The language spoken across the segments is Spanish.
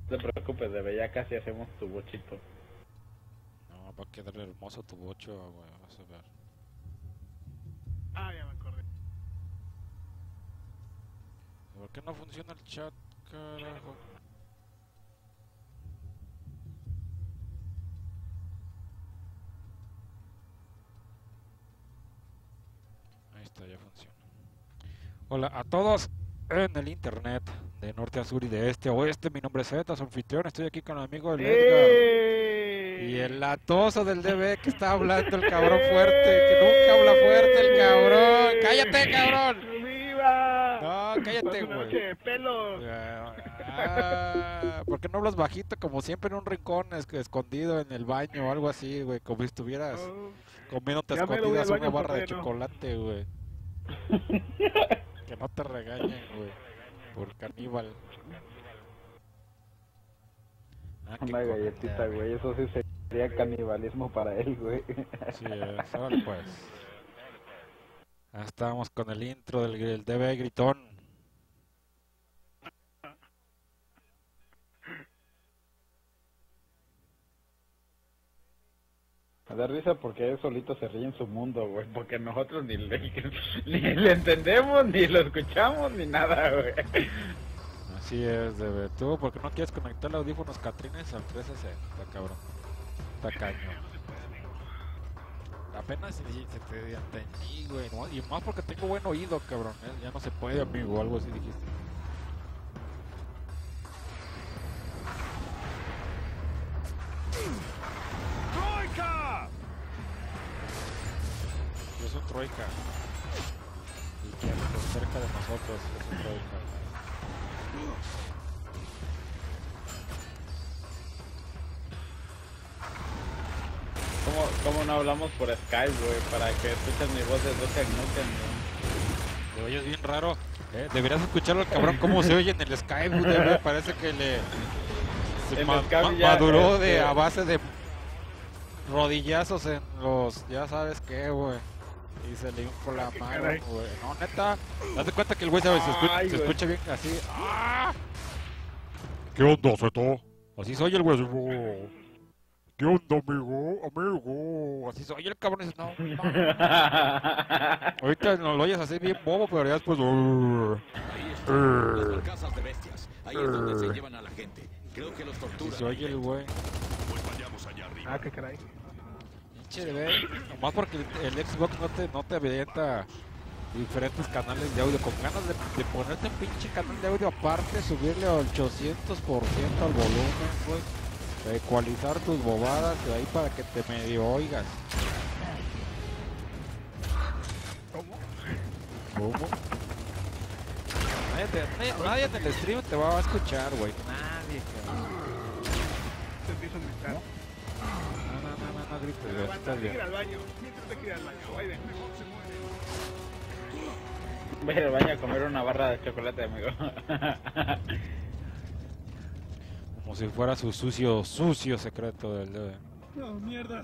No te preocupes, bebé, ya casi hacemos tu bochito. No, va a quedar hermoso tu bocho, güey, vas a ver. Ah, ya me acordé. ¿Por qué no funciona el chat, carajo? Ahí está, ya funciona. Hola a todos en el internet, de norte a sur y de este a oeste. Mi nombre es Zeta, su anfitrión. Estoy aquí con el amigo del Edgar. Y el latoso del DB que está hablando, el cabrón fuerte, que nunca habla fuerte, el cabrón. ¡Cállate, cabrón! ¡Viva! No, cállate, Una noche güey. de pelo. ¿Por qué no hablas bajito como siempre en un rincón escondido en el baño o algo así, güey? Como si estuvieras Oh, comiéndote ya me lo voy escondidas al una baño, barra de papá, no. chocolate, güey. Que no te regañen, güey, por caníbal. Ah, qué Una galletita, comida, güey, eso sí sería canibalismo para él, güey. Sí, solo pues. Ya estábamos con el intro del DB gritón. Me da risa porque él solito se ríe en su mundo, güey, porque nosotros ni le entendemos, ni lo escuchamos, ni nada, güey. Así es, DB. ¿Tú por qué no quieres conectar los audífonos Catrines al 360, cabrón? Está cañón. Apenas se te entendí, güey, ¿no? Y más porque tengo buen oído, cabrón. Ya no se puede, amigo, algo así dijiste. ¡Troika! Yo soy Troika. Y que esté cerca de nosotros, es un Troika. ¿Cómo no hablamos por Skype, güey, para que escuchen mi voz de Duke Nukem, güey? Te oyes bien raro. Deberías escucharlo al cabrón cómo se oye en el Skype, güey. Parece que se En Skype ya, maduró a base de rodillazos en los, ya sabes qué, güey. Y se le infló la ¿Qué mano, caray? güey. No, neta. Date cuenta que el güey se Ay, se güey. escucha bien así. ¡Ah! ¿Qué onda, Zeto? Así soy el güey. ¿Qué onda, amigo? Amigo. Así soy el cabrón. Dice, no, ahorita no lo oyes así bien bobo, pero ya después. Ahí están las casas de bestias. Ahí es donde se llevan a la gente. Creo que los Así torturan. se oye el güey. Pues vayamos allá arriba. Ah, qué caray. Pinche de nomás porque el Xbox no te avienta diferentes canales de audio. Con ganas de ponerte un pinche canal de audio aparte, subirle al 800% al volumen, güey. Ecualizar tus bobadas de ahí para que te medio oigas. ¿Cómo? Nadie en el stream te va a escuchar, güey. Nadie, cabrón. Se empieza a gritar. No grites, güey. Aguanta, Estás hay que ir bien. al baño. Mientras hay que ir al baño. Biden, mejor se muere. Voy al baño a comer una barra de chocolate, amigo. Como si fuera su sucio secreto del DB. No, mierda.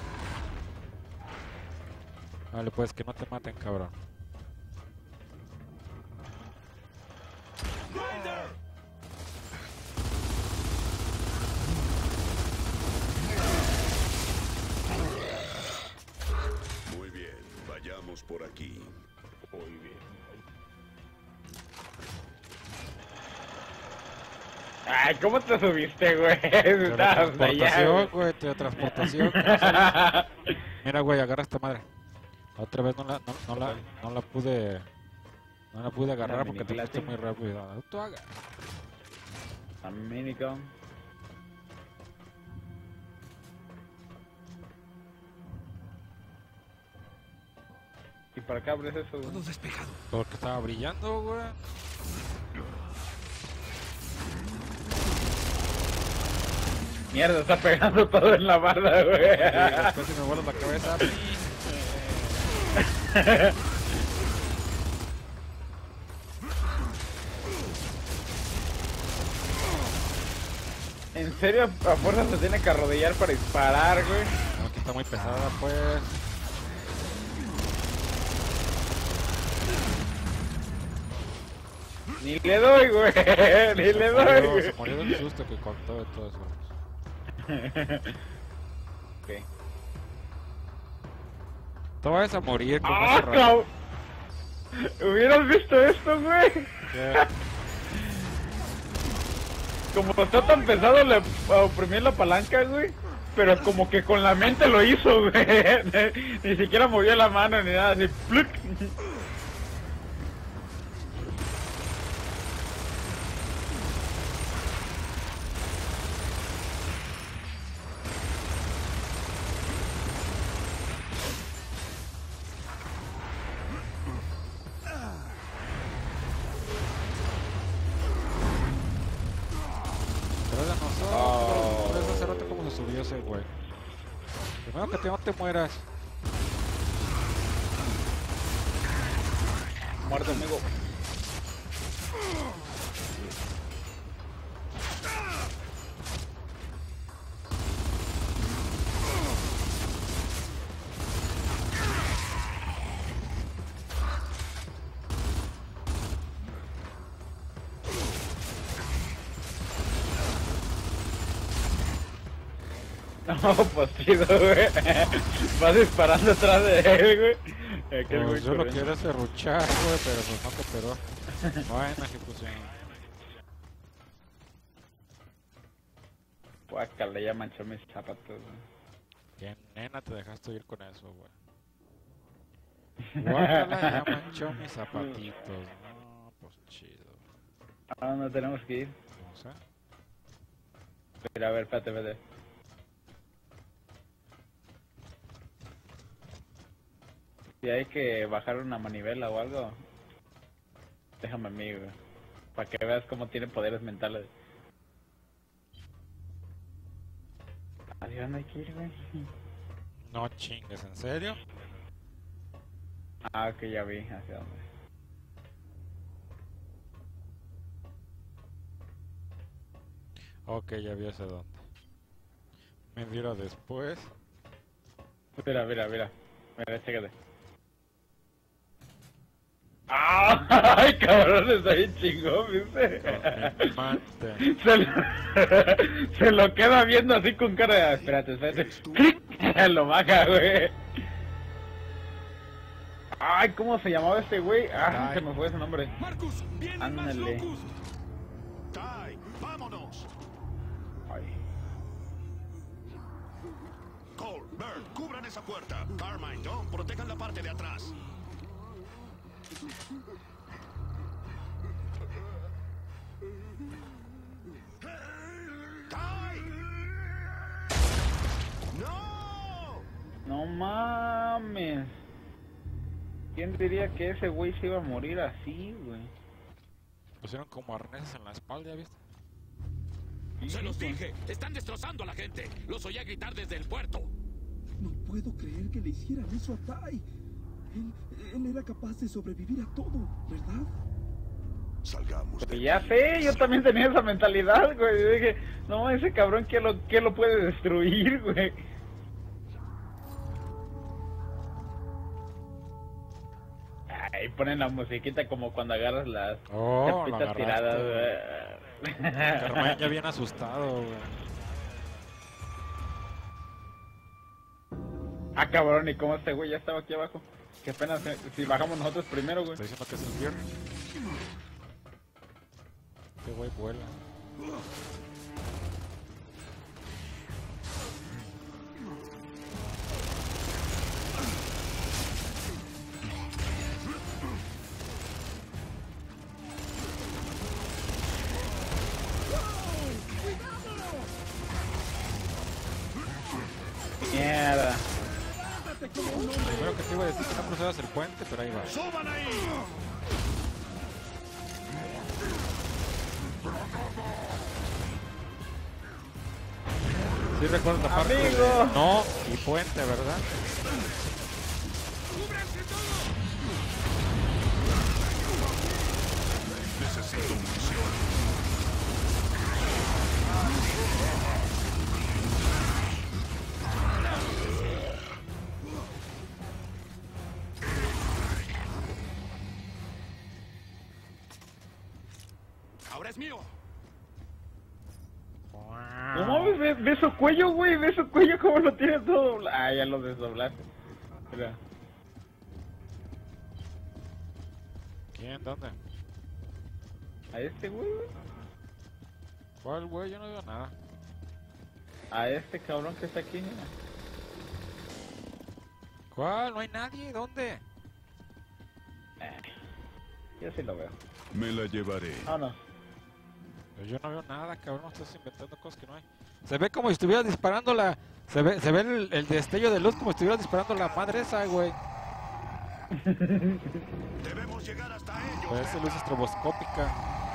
Vale, pues que no te maten, cabrón. Muy bien, vayamos por aquí. Muy bien. Ay, ¿cómo te subiste, güey? Estabas allá, Teletransportación, güey, teletransportación. Mira, güey, agarra esta madre. La otra vez no la pude agarrar La porque te fuiste miniclate. muy rápido. Tú hagas. A minigun. ¿Y para qué abres eso, güey? despejado. Porque estaba brillando, güey. Mierda, está pegando todo en la barra, güey. Después si me vuelas la cabeza. ¿En serio a fuerza se tiene que arrodillar para disparar, güey? No, que está muy pesada, pues. Ni le doy, güey. Ni le doy, Se güey. murió del susto que contó de todas formas. Ok. Te vas a morir con ese ¡Ah, rayo. cabrón! ¿Hubieras visto esto, güey? ¿Qué? Como está tan pesado le oprimí la palanca, güey. Pero como que con la mente lo hizo, güey. Ni siquiera movió la mano ni nada, así ¡pluc! Pero es de nosotros. Oh. ¿Ves hace rato cómo se subió ese güey? Primero que no te mueras. Muerto, amigo. No, pues chido, güey. Vas disparando atrás de él, güey. Aquel güey Pues yo lo corriendo. quiero serruchar, güey, pero pues no cooperó. Buena ejecución. Guácala, ya manchó mis zapatos, güey. Qué nena te dejaste ir con eso, güey. Guácala, ya manchó mis zapatitos. No, pues chido. ¿A dónde tenemos que ir? No sé. Mira, a ver, espérate. Si hay que bajar una manivela o algo, déjame a mí, güey. Para que veas cómo tiene poderes mentales. Adiós, no hay que ir, güey. No chingues, ¿en serio? Ah, ok, ya vi hacia dónde. Ok, ya vi hacia dónde. Me miro después. Mira, mira, chécate. ¡Ah! ¡Ay, cabrón! Está bien chingón, ¿viste? Me mate. Se lo queda viendo así con cara de... Espérate. ¡Clic! Lo baja, güey. Ay, ¿cómo se llamaba este güey? Ah, se me fue ese nombre. Marcus, vienen más Ándale. locos. Tai, vámonos. Ay. Cole, Bert, cubran esa puerta. Carmine, Don, protejan la parte de atrás. Tai. No. No mames. ¿Quién diría que ese güey se iba a morir así, güey? Pusieron como arneses en la espalda, ¿ya viste? Se los dije, están destrozando a la gente. Los oía gritar desde el puerto. No puedo creer que le hicieran eso a Tai. Él era capaz de sobrevivir a todo, ¿verdad? Salgamos Pues ya sé, yo también tenía esa mentalidad, güey. Yo dije, no, ese cabrón, ¿qué lo puede destruir, güey? Ahí ponen la musiquita como cuando agarras las Oh, lo chapitas tiradas, agarraste. güey. Carmine ya bien asustado, güey. Ah, cabrón, ¿y cómo este güey ya estaba aquí abajo? Que apenas si bajamos nosotros primero, güey. Estoy diciendo que es el viernes. Este güey vuela. Mierda. Primero que te iba a decir que no cruzaras el puente, pero ahí va. ¡Suban ahí! Sí recuerdo la parte ¡Amigo! de no y puente, ¿verdad? Necesito munición. Ahora es mío. No mames, ve su cuello, güey, ve su cuello como lo tiene todo doblado. Ah, ya lo desdoblaste. Mira. ¿Quién? ¿Dónde? A este güey. ¿Cuál, güey? Yo no veo nada. A este cabrón que está aquí, mira. ¿Cuál? No hay nadie. ¿Dónde? Yo sí lo veo. Me la llevaré. Vámonos. Pero yo no veo nada, cabrón. Estás inventando cosas que no hay. Se ve como si estuviera disparando la... Se ve el destello de luz como si estuviera disparando la madre esa, güey. Debemos llegar hasta ellos. Parece luz estroboscópica.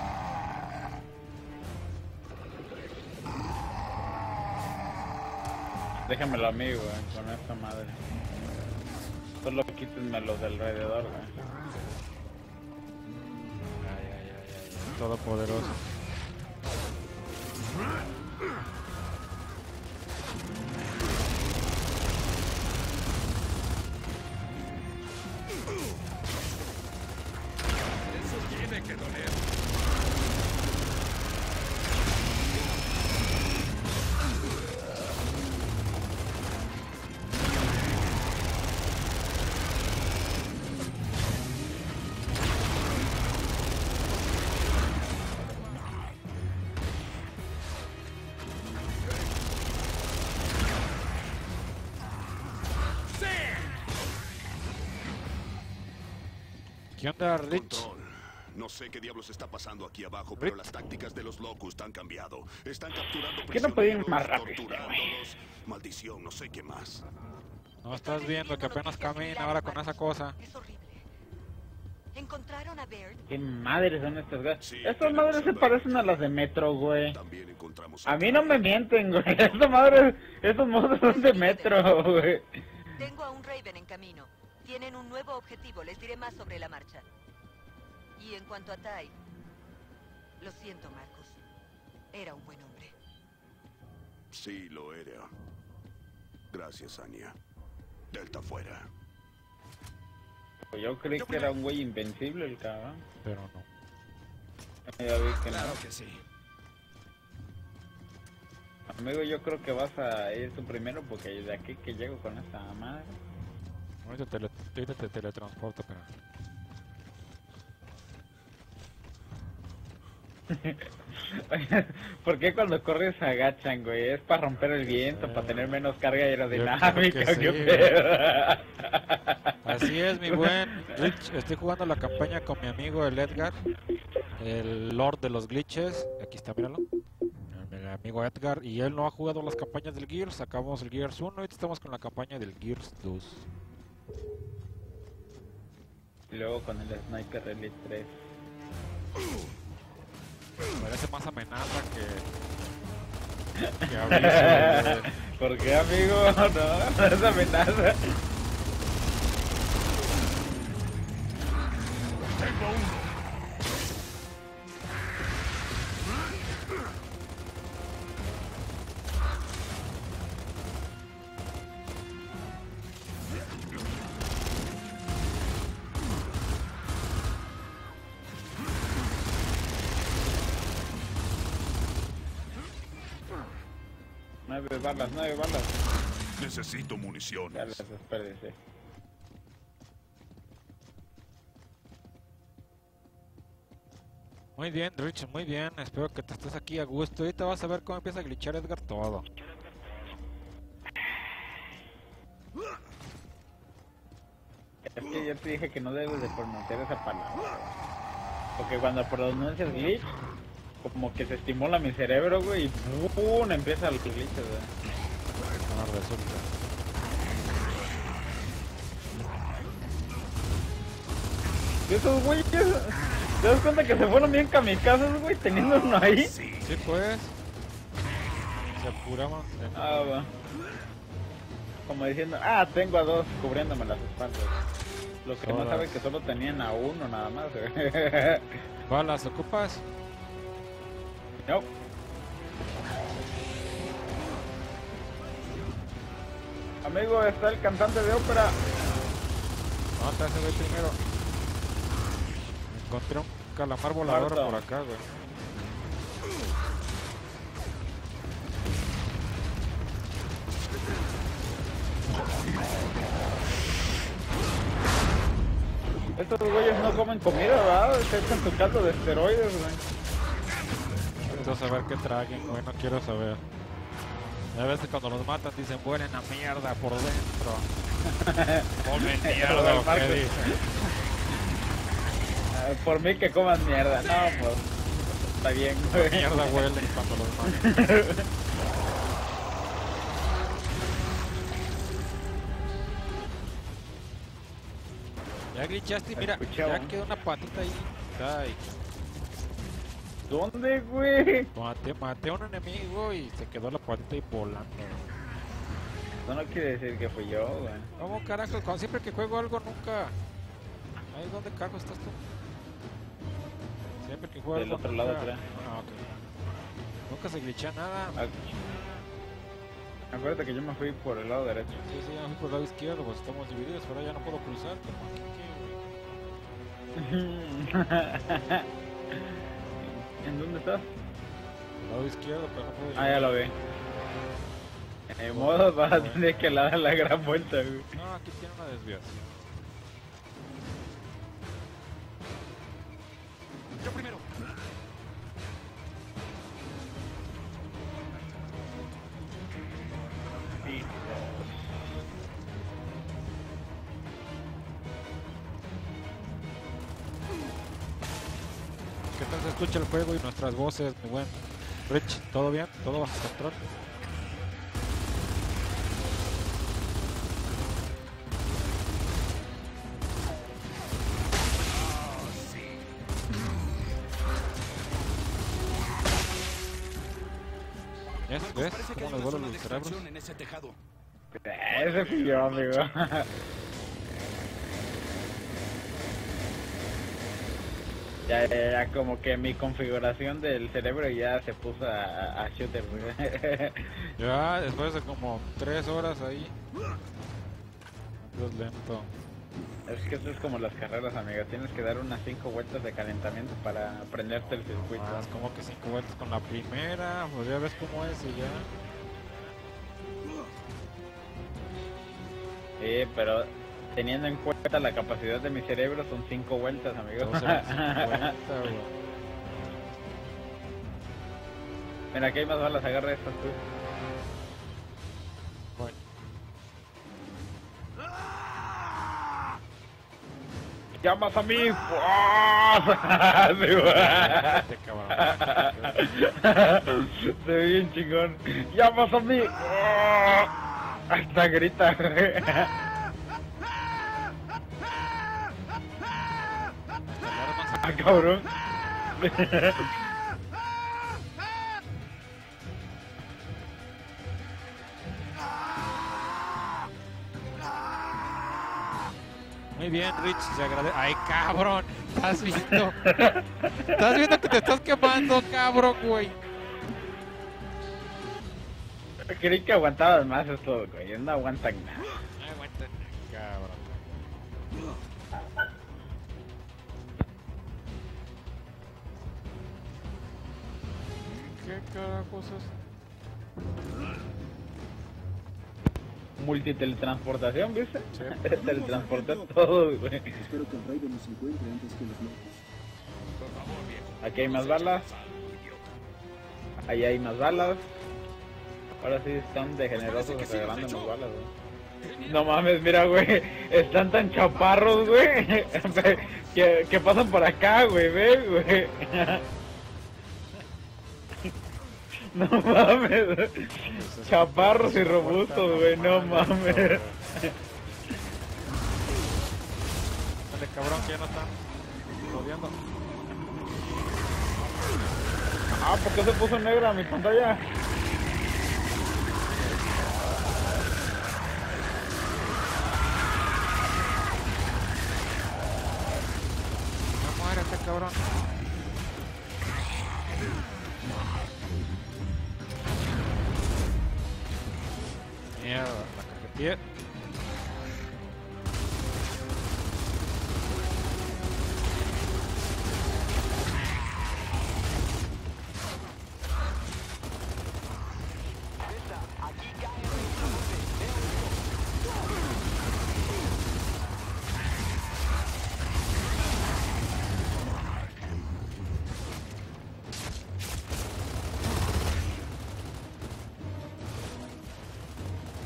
Déjamelo a mí, güey, con esta madre. Solo quítenme los de alrededor, güey. Ay. Todopoderoso. Eso tiene que doler. ¿Qué onda, Rich? Control. No sé qué diablos está pasando aquí abajo, pero las tácticas de los Locust han cambiado. Están capturando ¿Qué no puede ir prisioneros, más rápido, torturándolos. Maldición, no sé qué más. No estás viendo que apenas camina ahora con esa cosa. Es horrible. ¿Encontraron a Baird? ¿Qué madres son estas, güey? Sí, Estas tenemos madres a se ver. parecen a las de Metro, güey. También encontramos A mí no me mienten, güey. Estas madres, estos monstruos son de Metro, güey. Tengo a un Raven en camino. Tienen un nuevo objetivo. Les diré más sobre la marcha. Y en cuanto a Tai, lo siento, Marcus. Era un buen hombre. Sí, lo era. Gracias, Anya. Delta fuera. Yo creí que era un güey invencible el cabrón. Pero no. Ya vi que Claro no. que sí. Amigo, yo creo que vas a ir tú primero porque de aquí que llego con esta madre. Ahorita te teletransporto, pero... Oye, ¿por qué cuando corres se agachan, güey? ¿Es para romper el viento, para tener menos carga aerodinámica? Yo creo que ¿Qué sí, pedo? Así es, mi buen Rich. Estoy jugando la campaña con mi amigo el Edgar, el Lord de los Glitches. Aquí está, míralo. El amigo Edgar. Y él no ha jugado las campañas del Gears. Acabamos el Gears 1 y ahorita estamos con la campaña del Gears 2. Y luego con el Sniper Elite 3. Parece más amenaza que aviso, güey. ¿Por qué, amigo? No es amenaza. Nueve balas. Necesito Ya municiones. las desperdicié. Muy bien, Rich, muy bien. Espero que te estés aquí a gusto. Ahorita vas a ver cómo empieza a glitchar Edgar todo. Es que yo te dije que no debes de pronunciar esa palabra. Porque cuando pronuncias glitch, como que se estimula mi cerebro, güey, y ¡pum! Empieza el glitch, güey. No resulta. ¿Y esos güeyes? ¿Te das cuenta que se fueron bien kamikazes, güey, teniendo uno ahí? Sí, pues. Se apuraban. Ah, va. Como diciendo, tengo a dos cubriéndome las espaldas. Los que no Hola. saben que solo tenían a uno nada más, güey. ¿Balas ocupas? No. Amigo, está el cantante de ópera. No, te hace ver primero. Encontré un calamar volador Muerto. por acá, güey. Estos güeyes no comen comida, ¿verdad? Se echan su caldo de esteroides, güey. Quiero saber qué traguen, güey, no quiero saber. A veces cuando los matan dicen, huelen a mierda por dentro. Comen mierda, ¿o qué dicen? Por mí que coman mierda, no, pues. Está bien, güey. Mierda huelen cuando los matan. Ya glitchaste, mira, Escuchaba. ya quedó una patita ahí. Ay, ¿Dónde, güey? maté a un enemigo y se quedó la patita ahí volando. No, no quiere decir que fui yo, güey. ¿Cómo carajo? Cuando siempre que juego algo nunca. Ahí, ¿dónde carajo estás tú? Siempre que juego Del algo otro nunca... lado, creo. Ah, ok. Nunca se glitcha nada. Ah, acuérdate que yo me fui por el lado derecho. Sí, sí, ya me fui por el lado izquierdo, pues estamos divididos, pero ya no puedo cruzar. Como aquí, güey. ¿En dónde estás? El lado izquierdo, pero no puedo Ah, ya lo vi. De modo vas a tener que dar la gran vuelta, güey. No, aquí tiene una desviación. Yo primero. ¿Qué tal se escucha el juego y nuestras voces, mi buen Rich? ¿Todo bien? ¿Todo bajo control? ¿Ves? Parece que ¿Cómo hay les una vuelan zona de los cerebros? extracción en ese tejado. Ese fui yo, amigo. Ya, como que mi configuración del cerebro ya se puso a shooter, güey. Ya, después de como 3 horas ahí. Es lento. Es que eso es como las carreras, amigo. Tienes que dar unas 5 vueltas de calentamiento para aprenderte el circuito. Más como que 5 vueltas con la primera, pues ya ves cómo es y ya. Sí, pero teniendo en cuenta la capacidad de mi cerebro son 5 vueltas, amigo. Entonces eran 50, güey. Mira, aquí hay más balas, agarra estas tú. Bueno, ¡Llamas a mí! ¡Fuah! este cabrón. Se ve bien chingón. ¡Llamas a mí! ¡Fuah! Hasta grita. Ah, cabrón. Muy bien, Rich, se agradece. ¡Ay, cabrón! ¿Estás viendo? ¿Estás viendo que te estás quemando, cabrón, güey? Creí que aguantabas más esto, güey. No aguantan nada. Ay, aguanta, cabrón. ¿Qué carajos es? Multiteletransportación, ¿viste? Sí. Teletransporté todo, güey. Espero que el Raven nos encuentre antes que los locos. Aquí hay más balas. Ahí hay más balas. Ahora sí están de generosos regalándonos balas, güey. No mames, mira, güey. Están tan chaparros, güey. que pasan por acá, güey. Ve, güey. No mames. Chaparros y robustos, güey. No mames. Dale, cabrón, que ya no están rodeando. Ah, ¿por qué se puso negra mi pantalla? No muere este cabrón. Mierda, la cajetilla.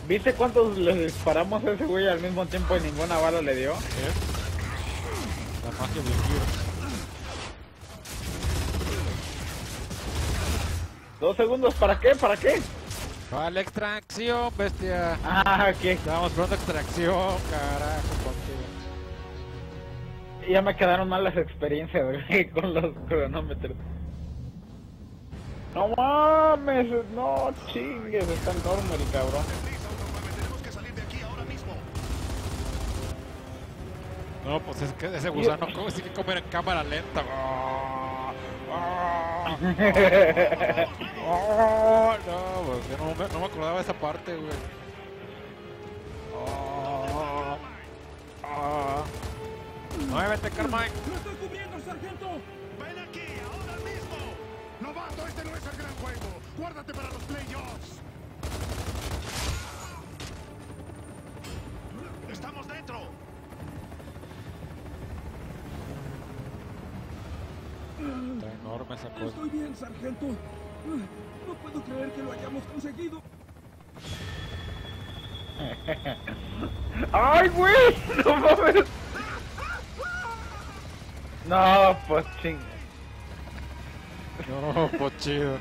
¿Viste cuántos le disparamos a ese güey al mismo tiempo y ninguna bala le dio? La magia del Gears. 2 segundos, ¿para qué? ¿Para qué? ¡Para la extracción, bestia! Ah, ¿qué? Estábamos pronto extracción, carajo, contigo. Ya me quedaron mal las experiencias, güey, con los cronómetros. No mames, no chingues, está enorme el cabrón. Tenemos que salir de aquí ahora mismo. No, pues es que ese gusano sí que comer en cámara lenta. No, pues yo no me acordaba de esa parte, güey. ¡Muévete, Carmine! ¡Lo estoy cubriendo, sargento! ¡Ven aquí, ahora mismo! ¡Novato, este no es el gran juego! ¡Guárdate para los playoffs! ¡Estamos dentro! Está enorme esa cosa. Estoy bien, sargento. No puedo creer que lo hayamos conseguido. ¡Ay, güey! ¡No mames! No, pues ching. No, pues chido.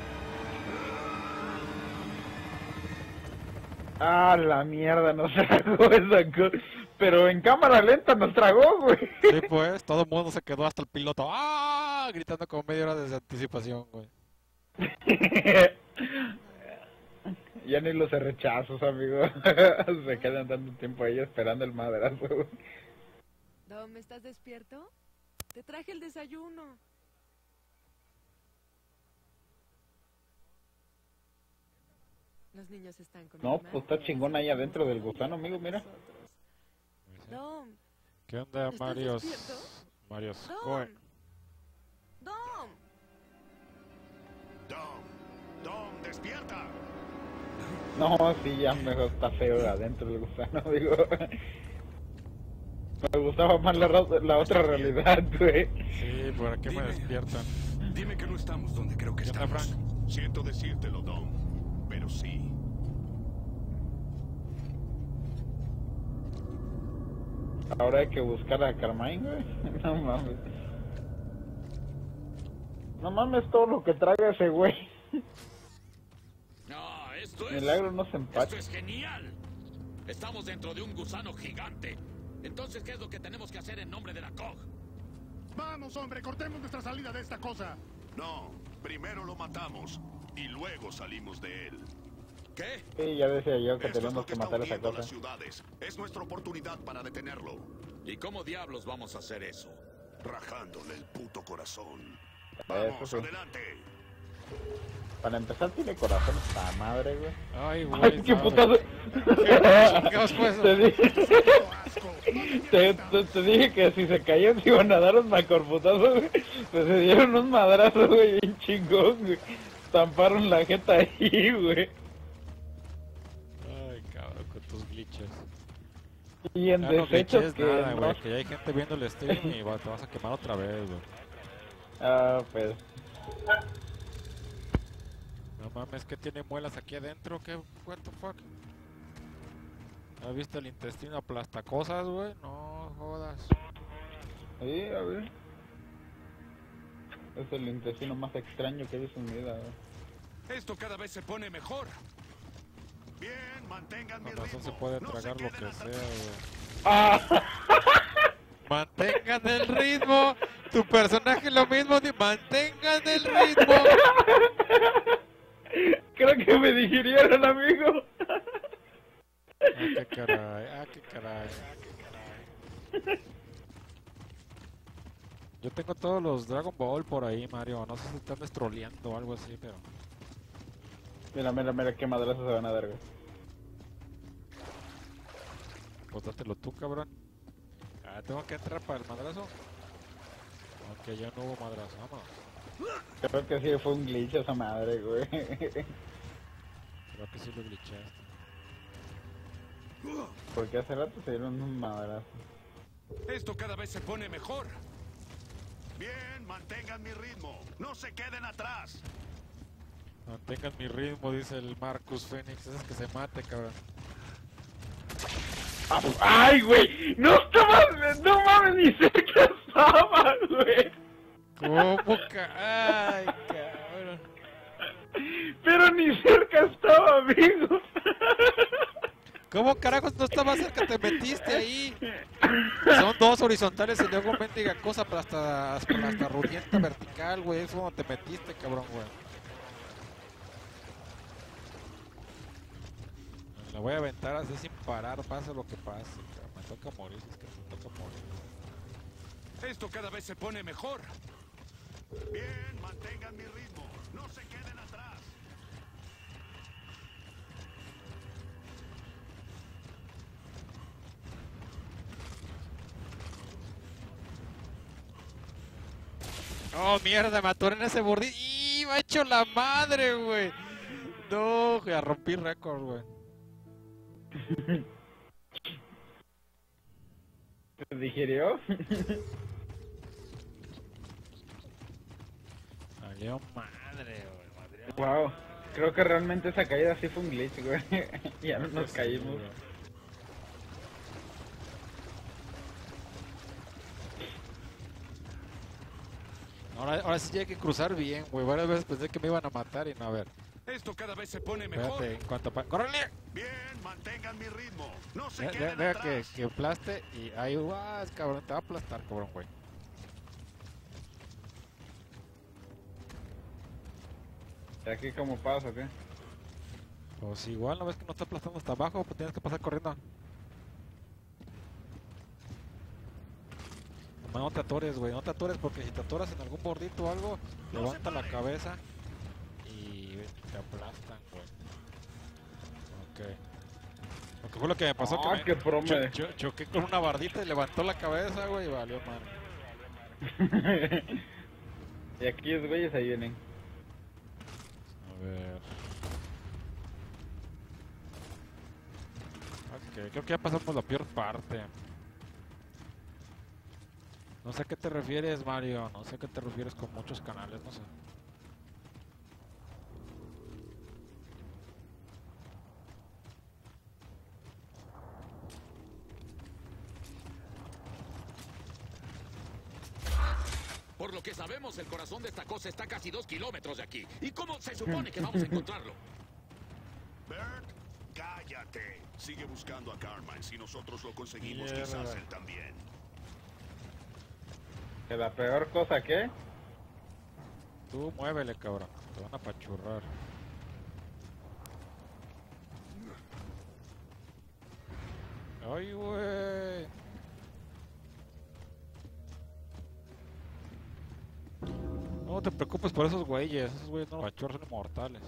Ah, la mierda, nos tragó esa cosa. Pero en cámara lenta nos tragó, güey. Sí, pues, todo el mundo se quedó hasta el piloto. ¡Ah! Gritando como media hora de anticipación, güey. Ya ni los rechazos, amigo. Se quedan dando tiempo ahí esperando el madrazo. Dom, ¿estás despierto? Te traje el desayuno. Los niños están con No, mi pues madre, está chingón ahí así que adentro del vamos a gusano, amigo, mira. nosotros. Dom, ¿Qué onda, ¿estás Marios? despierto? Marios. Dom. Cohen. Dom. Dom, despierta. No, sí, ya mejor está feo adentro del gusano, digo. Me gustaba más la otra realidad, güey. Sí, ¿por qué me despiertan? Dime que no estamos donde creo que ¿Qué onda, estamos. Frank? Siento decírtelo, Dom, pero sí. Ahora hay que buscar a Carmine, güey. No mames. No mames todo lo que traga ese güey. No, esto es... Milagro no se Esto empacha. es genial. Estamos dentro de un gusano gigante. Entonces, ¿qué es lo que tenemos que hacer en nombre de la COG? Vamos, hombre, cortemos nuestra salida de esta cosa. No, primero lo matamos y luego salimos de él. ¿Qué? Sí, ya decía yo que Esto es tenemos lo que está matar a esa uniendo cosa. las ciudades. Es nuestra oportunidad para detenerlo. ¿Y cómo diablos vamos a hacer eso? Rajándole el puto corazón. Eso Vamos, sí. adelante. Para empezar tiene corazón esta madre, güey. Ay, güey. Ay, qué ¿sabes? putazo. chingados fue eso? Te dije, Asco. te dije que si se caían se iban a dar un macorputazo, güey. Pues se dieron un madrazo, güey, bien chingón, güey. Tamparon la jeta ahí, güey. Ay, cabrón, con tus glitches. Y en Ya no desechos glitches que nada, no... güey. Que ya hay gente viendo el stream y te vas a quemar otra vez, güey. Ah, pues... No mames, que tiene muelas aquí adentro, ¿qué? What the fuck? ¿Has visto el intestino aplasta cosas, güey? No jodas. Sí, a ver. Es el intestino más extraño que he visto en mi vida, güey. Esto cada vez se pone mejor. Bien, mantengan mi Con razón ritmo. se puede No tragar lo queden que atrás. sea, güey. ¡Ah! Mantengan el ritmo. Tu personaje lo mismo. Mantengan el ritmo. Creo que me digirieron, amigo. Qué caray. Qué caray. Yo tengo todos los Dragon Ball por ahí, Mario. No sé si están destroleando o algo así, pero... Mira, mira, mira qué madrazos se van a dar, güey. Pues dátelo tú, cabrón. Tengo que entrar para el madrazo. Aunque ya no hubo madrazo, vámonos. Creo que sí fue un glitch esa madre, güey. Creo que sí lo glitchaste. Porque hace rato se dieron un madrazo. Esto cada vez se pone mejor. Bien, mantengan mi ritmo. No se queden atrás. Mantengan mi ritmo, dice el Marcus Phoenix. Ese es que se mate, cabrón. ¡Ay, güey! ¡No estaba! ¡No mames! ¡Ni cerca estaba, güey! ¿Cómo Ay, cabrón. Pero ni cerca estaba, amigo. ¿Cómo carajos no estaba cerca? Te metiste ahí. Son dos horizontales y luego mendiga cosa para hasta rugienta vertical, güey. Es como te metiste, cabrón, güey. Me la voy a aventar así sin parar, pase lo que pase. Cabrón. Me toca morir, es que me toca morir. Esto cada vez se pone mejor. Bien, mantengan mi ritmo. No se queden atrás. Oh, mierda, me atoré en ese bordillo. ¡Y me ha hecho la madre, güey! No, ya rompí récord, güey. ¿Te digirió? Salió madre, güey. Madre. Wow. Creo que realmente esa caída sí fue un glitch, güey. Ya no nos Sí, caímos. güey. Ahora sí hay que cruzar bien, güey. Varias veces pensé que me iban a matar y no, a ver. Esto cada vez se pone mejor. Espérate, en cuanto ¡córrele! Bien, mantengan mi ritmo. No se Deja queden que atrás. aplaste y ahí vas, cabrón. Te va a aplastar, cabrón, güey. ¿De aquí cómo pasa, o qué? Pues igual, ¿no ves que no está aplastando hasta abajo? Pues tienes que pasar corriendo. No te atores, güey. No te atores porque si te atoras en algún bordito o algo, No levanta se la pare. cabeza y te aplastan, güey. Ok. Porque fue lo que me pasó Ah, qué pro me- choqué con una bardita y levantó la cabeza, güey, y valió madre. Y aquí los güeyes ahí vienen. A ver. Ok, creo que ya pasamos la peor parte. No sé a qué te refieres, Mario. No sé a qué te refieres con muchos canales, no sé. Por lo que sabemos, el corazón de esta cosa está a casi 2 kilómetros de aquí. ¿Y cómo se supone que vamos a encontrarlo? Bert, cállate. Sigue buscando a Carmine. Si nosotros lo conseguimos, Mierda. quizás él también. ¿Que la peor cosa qué? Tú muévele, cabrón. Te van a apachurrar. Ay, güey. No te preocupes por esos güeyes. Esos güeyes no apachurran, son inmortales.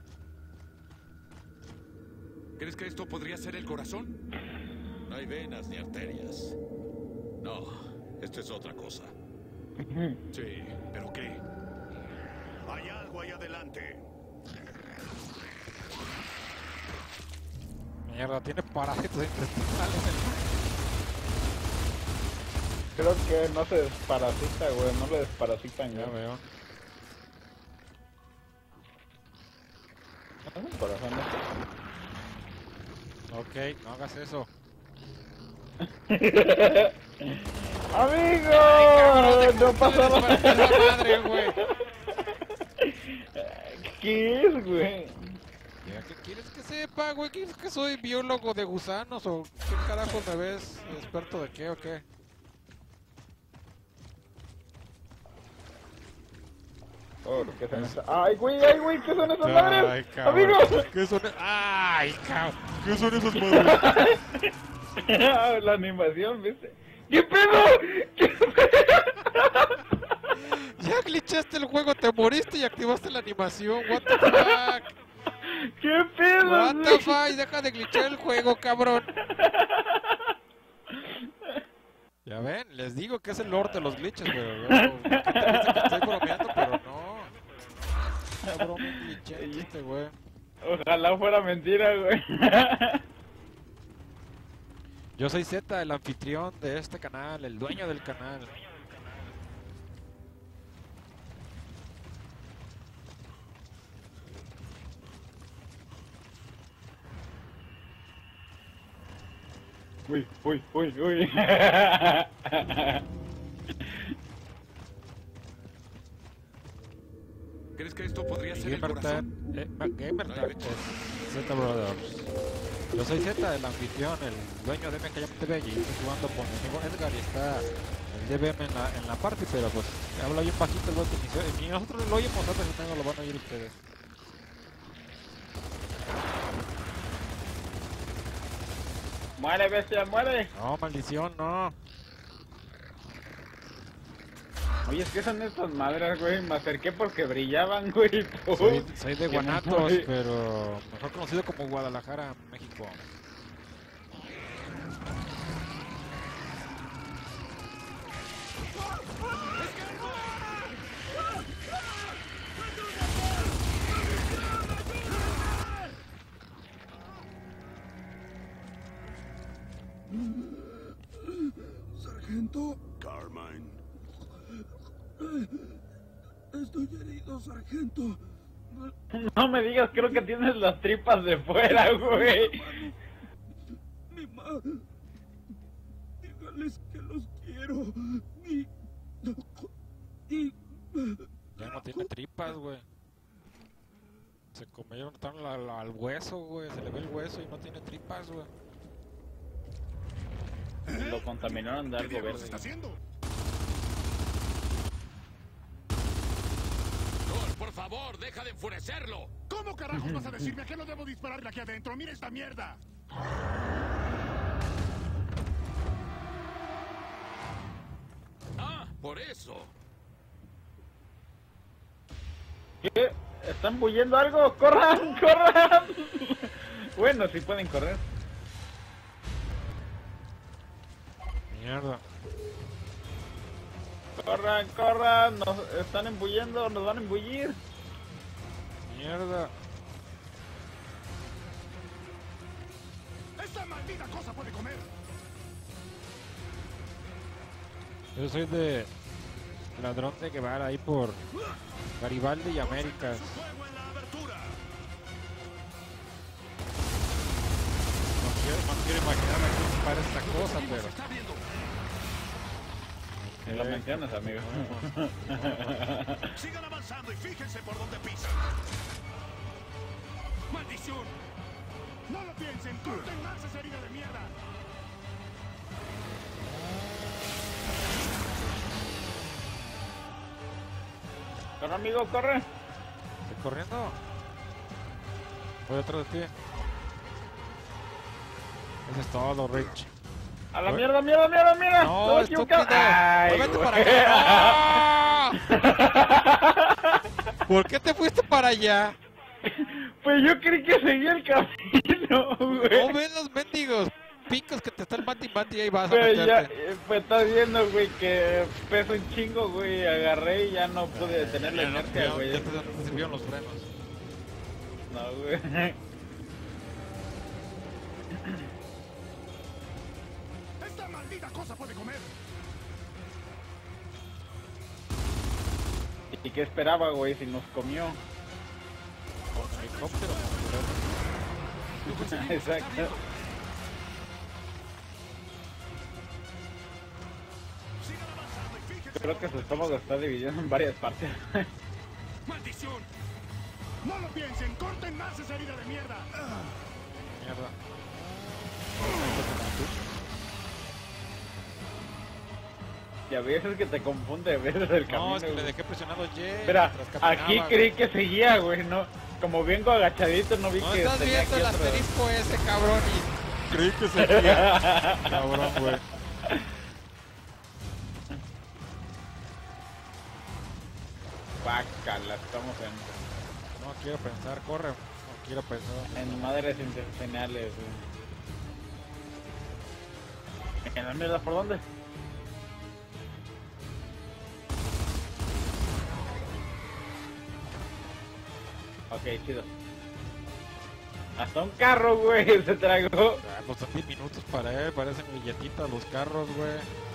¿Crees que esto podría ser el corazón? No hay venas ni arterias. No, esto es otra cosa. Sí, ¿pero qué? Hay algo ahí adelante. Mierda, tiene parásitos intestinales. Creo que no se desparasita, güey. No le desparasitan, Ya güey. veo. ¿No es el corazón Ok, no hagas eso. ¡Amigo! No pasa Para esa nada. madre, güey. ¿Qué es, güey? Ya, ¿qué quieres que sepa, güey? ¿Quieres que soy biólogo de gusanos o qué carajo me ves? ¿Experto de qué o qué? Oh, ¿qué son esas? ¡Ay, güey! ¿Qué son esas madres? Ay, cabrón. ¡Amigo! ¿Qué son? ¡Ay, cabrón! ¿Qué son esas madres? La animación, ¿viste? ¿Qué pedo? ¿Qué pedo? Ya glitchaste el juego, te moriste y activaste la animación. What the fuck? ¿Qué pedo? What güey? the fuck? Deja de glitchar el juego, cabrón. Ya ven, les digo que es el lord de los glitches, pero luego, ¿qué te piensa que estoy bromeando? Pero no. Está bromeando glitchando este güey. Ojalá fuera mentira, güey. Yo soy Z, el anfitrión de este canal, el dueño del canal. Uy. ¿Crees que esto podría ser el corazón? GamerTag es Z Brothers. Yo soy Z, el anfitrión, el dueño de MKTV, y estoy jugando con mi amigo Edgar y está el DBM en la parte, pero pues habla bien bajito el bot y nosotros lo oímos, antes no lo van a oír ustedes. Muere, bestia, muere. No, maldición, no. Oye, ¿qué son estas madres, güey? Me acerqué porque brillaban, güey. Soy de Guanatos, pero mejor conocido como Guadalajara, México. Sargento, Carmine. estoy herido, sargento. No me digas, creo que tienes las tripas de fuera, güey. Mi ma... Díganles que los quiero. Ya no tiene tripas, güey. Se comieron al hueso, güey. Se le ve el hueso y no tiene tripas, güey. Lo contaminaron de ¿Qué algo diablos verde. está haciendo? Thor, por favor, deja de enfurecerlo. ¿Cómo carajos vas a decirme a qué no debo dispararle aquí adentro? ¡Mira esta mierda! Ah, por eso. ¿Qué? ¿Están bulliendo algo? ¡Corran! ¡Corran! Bueno, sí pueden correr. Mierda. ¡Corran, corran! Nos están embulliendo, nos van a embullir. Mierda. ¡Esta maldita cosa puede comer! Yo soy de ladrón de Guevara ahí por Garibaldi y Américas. ¡Fuego en la abertura! No quiero imaginarme cómo para esta cosa, pero... Está viendo. Ni lo mencionas, amigo. Sigan avanzando y fíjense por dónde pisan. ¡Maldición! ¡No lo piensen! ¡Corten más esa herida de mierda! Corre, amigo, corre. ¿Estoy corriendo? Voy atrás de ti. Eso es todo, Rich. A la mierda, mierda. No, Todo estúpido. equivocado. Ay, Muévete güey. para acá. ¡No! ¿Por qué te fuiste para allá? Pues yo creí que seguía el camino, güey. No ven los mendigos picos que te están mati y ahí vas a Pero ya, meterte. pues estás viendo, güey, que peso un chingo, güey. Agarré y ya no pude detener la inercia, güey. Ya te sirvieron los frenos. No, güey. ¡Esta maldita cosa puede comer! ¿Y qué esperaba, güey, si nos comió? Con helicóptero. Exacto. ¡Sigan avanzando y fíjense! Creo que su estómago está dividido en varias partes. ¡Maldición! ¡No lo piensen! ¡Corten más esa herida de mierda! Mierda. Y a veces que te confunde, ves el camino. No, es que le güey. dejé presionado Y. Mira, mientras caminaba, aquí güey. creí que seguía, güey, no. Como vengo agachadito, no vi No que estás tenía viendo aquí el otro. asterisco ese, cabrón, y creí que seguía. Cabrón, güey. Bácala, estamos No quiero pensar, corre. No quiero pensar. en madres intencionales, güey. ¿En la mierda por dónde? Ok, chido. Hasta un carro, güey, se tragó. Ah, pues son 10 minutos para él, parecen billetitas los carros, güey.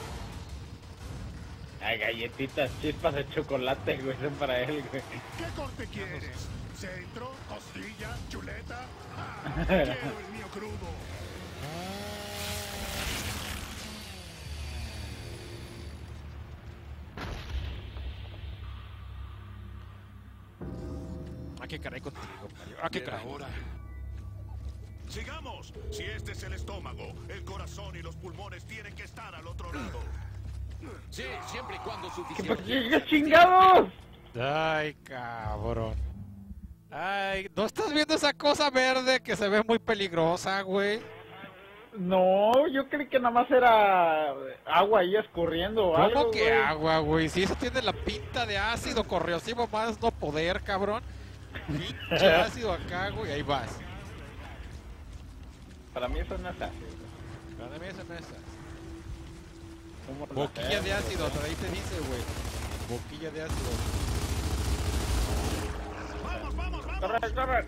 Ay, galletitas, chispas de chocolate, güey, son para él, güey. ¿Qué corte quieres? ¿Centro? ¿Costilla? ¿Chuleta? ¡Ah! ¡Quiero el mío crudo! Ah, qué caray contigo, Mario. Ah, qué Era caray. hora. ¡Sigamos! Si este es el estómago, el corazón y los pulmones tienen que estar al otro lado. Sí, siempre y cuando su ¿Qué fisiología... chingados? Ay, cabrón. Ay, ¿no estás viendo esa cosa verde que se ve muy peligrosa, güey? No, yo creí que nada más era agua ahí escurriendo o algo, ¿Cómo que güey. agua, güey? Si eso tiene la pinta de ácido corrosivo más no poder, cabrón. Pinche ácido acá, güey, ahí vas. Para mí eso no es ácido. Para mí esa mesa. ¿Cómo lo Boquilla de hacemos, ácido, güey? ahí te dice, güey. Boquilla de ácido. ¡Vamos, vamos, vamos! ¡Corre, corre!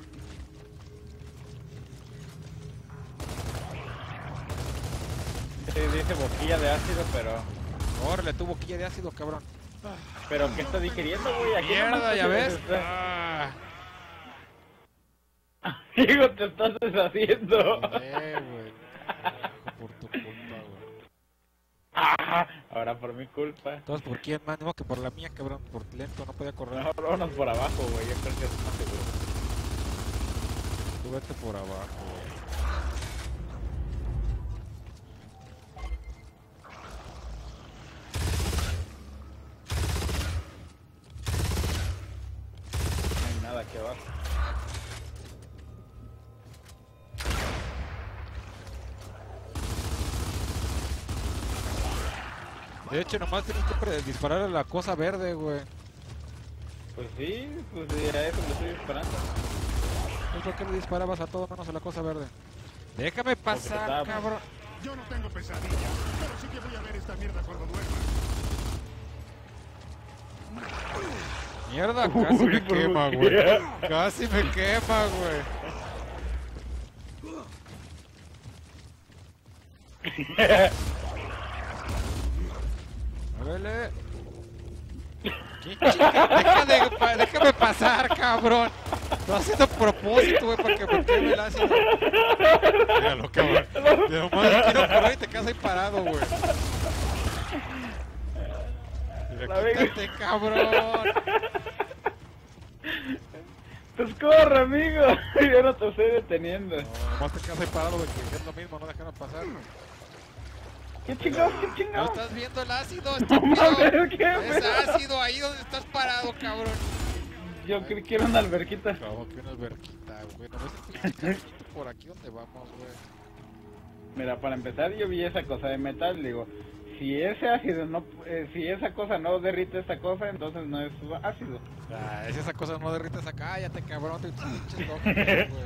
Sí, dice boquilla de ácido, Órale, tu boquilla de ácido, cabrón. pero ¿qué está digiriendo, güey? Aquí Mierda, nomás ya te ves. deshaces. Ah, Amigo, te estás deshaciendo. güey. Por tu culpa, güey. Ah, ahora por mi culpa. Entonces, ¿por quién más? No, que por la mía, cabrón. Por lento, no podía correr. Mejor vámonos por abajo, güey. Yo creo que es más seguro. Tú vete por abajo, güey. No hay nada que abajo. De hecho, nomás tienes que disparar a la cosa verde, güey. Pues sí, a eso le estoy disparando. ¿Y por qué le disparabas a todo menos a la cosa verde? Déjame pasar, estaba- cabrón. Yo no tengo pesadilla, pero sí que voy a ver esta mierda cuando duerma. Mierda, casi me ¿por quema, qué? güey. Casi me quema, güey. Muévele. Déjame pasar, cabrón. Lo haciendo a propósito, güey, para que me queme el ácido. Míralo, cabrón. De nomás quiero correr y te quedas ahí parado, güey. Mira, quítate, cabrón. Pues corre, amigo. Yo no te estoy deteniendo. No, nomás te quedas ahí parado, güey, que es lo mismo, no dejaron pasar. ¿Qué chingados? ¿Qué ¿No chingados? estás viendo el ácido, No mames, estúpido? ¿qué? Es ácido ahí donde estás parado, cabrón. Yo creí que era una alberquita. Como que una alberquita, güey. No ves por aquí donde vamos, güey. Mira, para empezar yo vi esa cosa de metal, digo, si ese ácido no, si esa cosa no derrite esa cosa, entonces no es ácido. Ah, si esa cosa no derrites acá, cállate, cabrón. Te pinches lógicos, güey.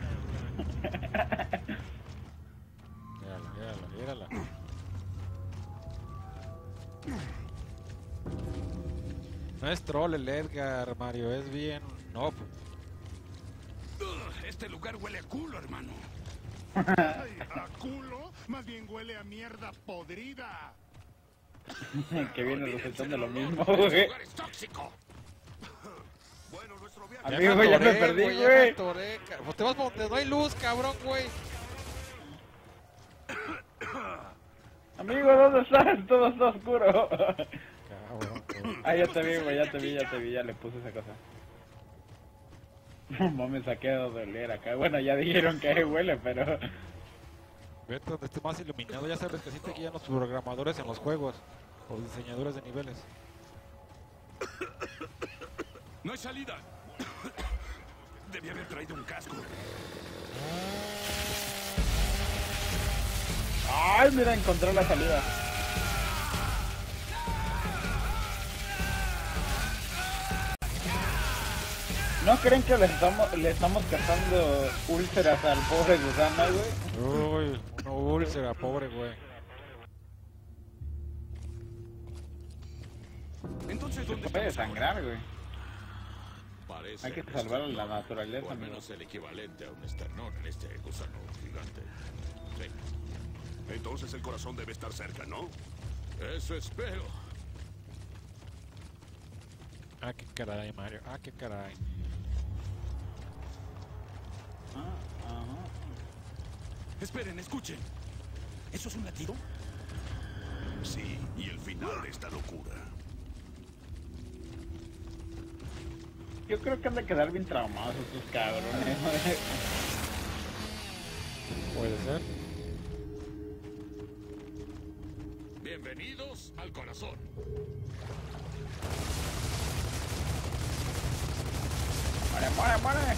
Mírala. No es troll el Edgar, Mario, es bien... No, Este lugar huele a culo, hermano. Ay, ¿a culo? Más bien huele a mierda podrida. Que viene resultando lo mismo, Este güey. lugar es tóxico. Bueno, nuestro viaje... Amigo, ya me perdí, ya me güey. atoré, pues te vas por donde no hay luz, cabrón, güey. Amigo, ¿dónde estás? Todo está oscuro. Cabrón, güey. Ah, ya te vi, güey, ya te vi, ya le puse esa cosa. No mames, saqué de doler acá. Bueno, ya dijeron que ahí huele, pero... Vete donde esté más iluminado, ya sabes que así te guían los programadores en los juegos, o diseñadores de niveles. No hay salida. Debí haber traído un casco. Ay, mira, encontré la salida. ¿No creen que le estamos cazando úlceras al pobre gusano, güey? Uy, una úlcera, pobre güey. Entonces, ¿dónde Puede estamos ahora? sangrar, güey. Parece Hay que nuestro salvar a la día, naturaleza, o al amigo. menos el equivalente a un esternón en este gusano gigante. Sí, Entonces el corazón debe estar cerca, ¿no? eso espero. Ah, qué caray, Mario. Ah, qué caray. Ah, ajá. Esperen, escuchen. ¿Eso es un latido? Sí, y el final de esta locura. Yo creo que han de quedar bien traumados estos cabrones. Puede ser. Bienvenidos al corazón. ¡Muere!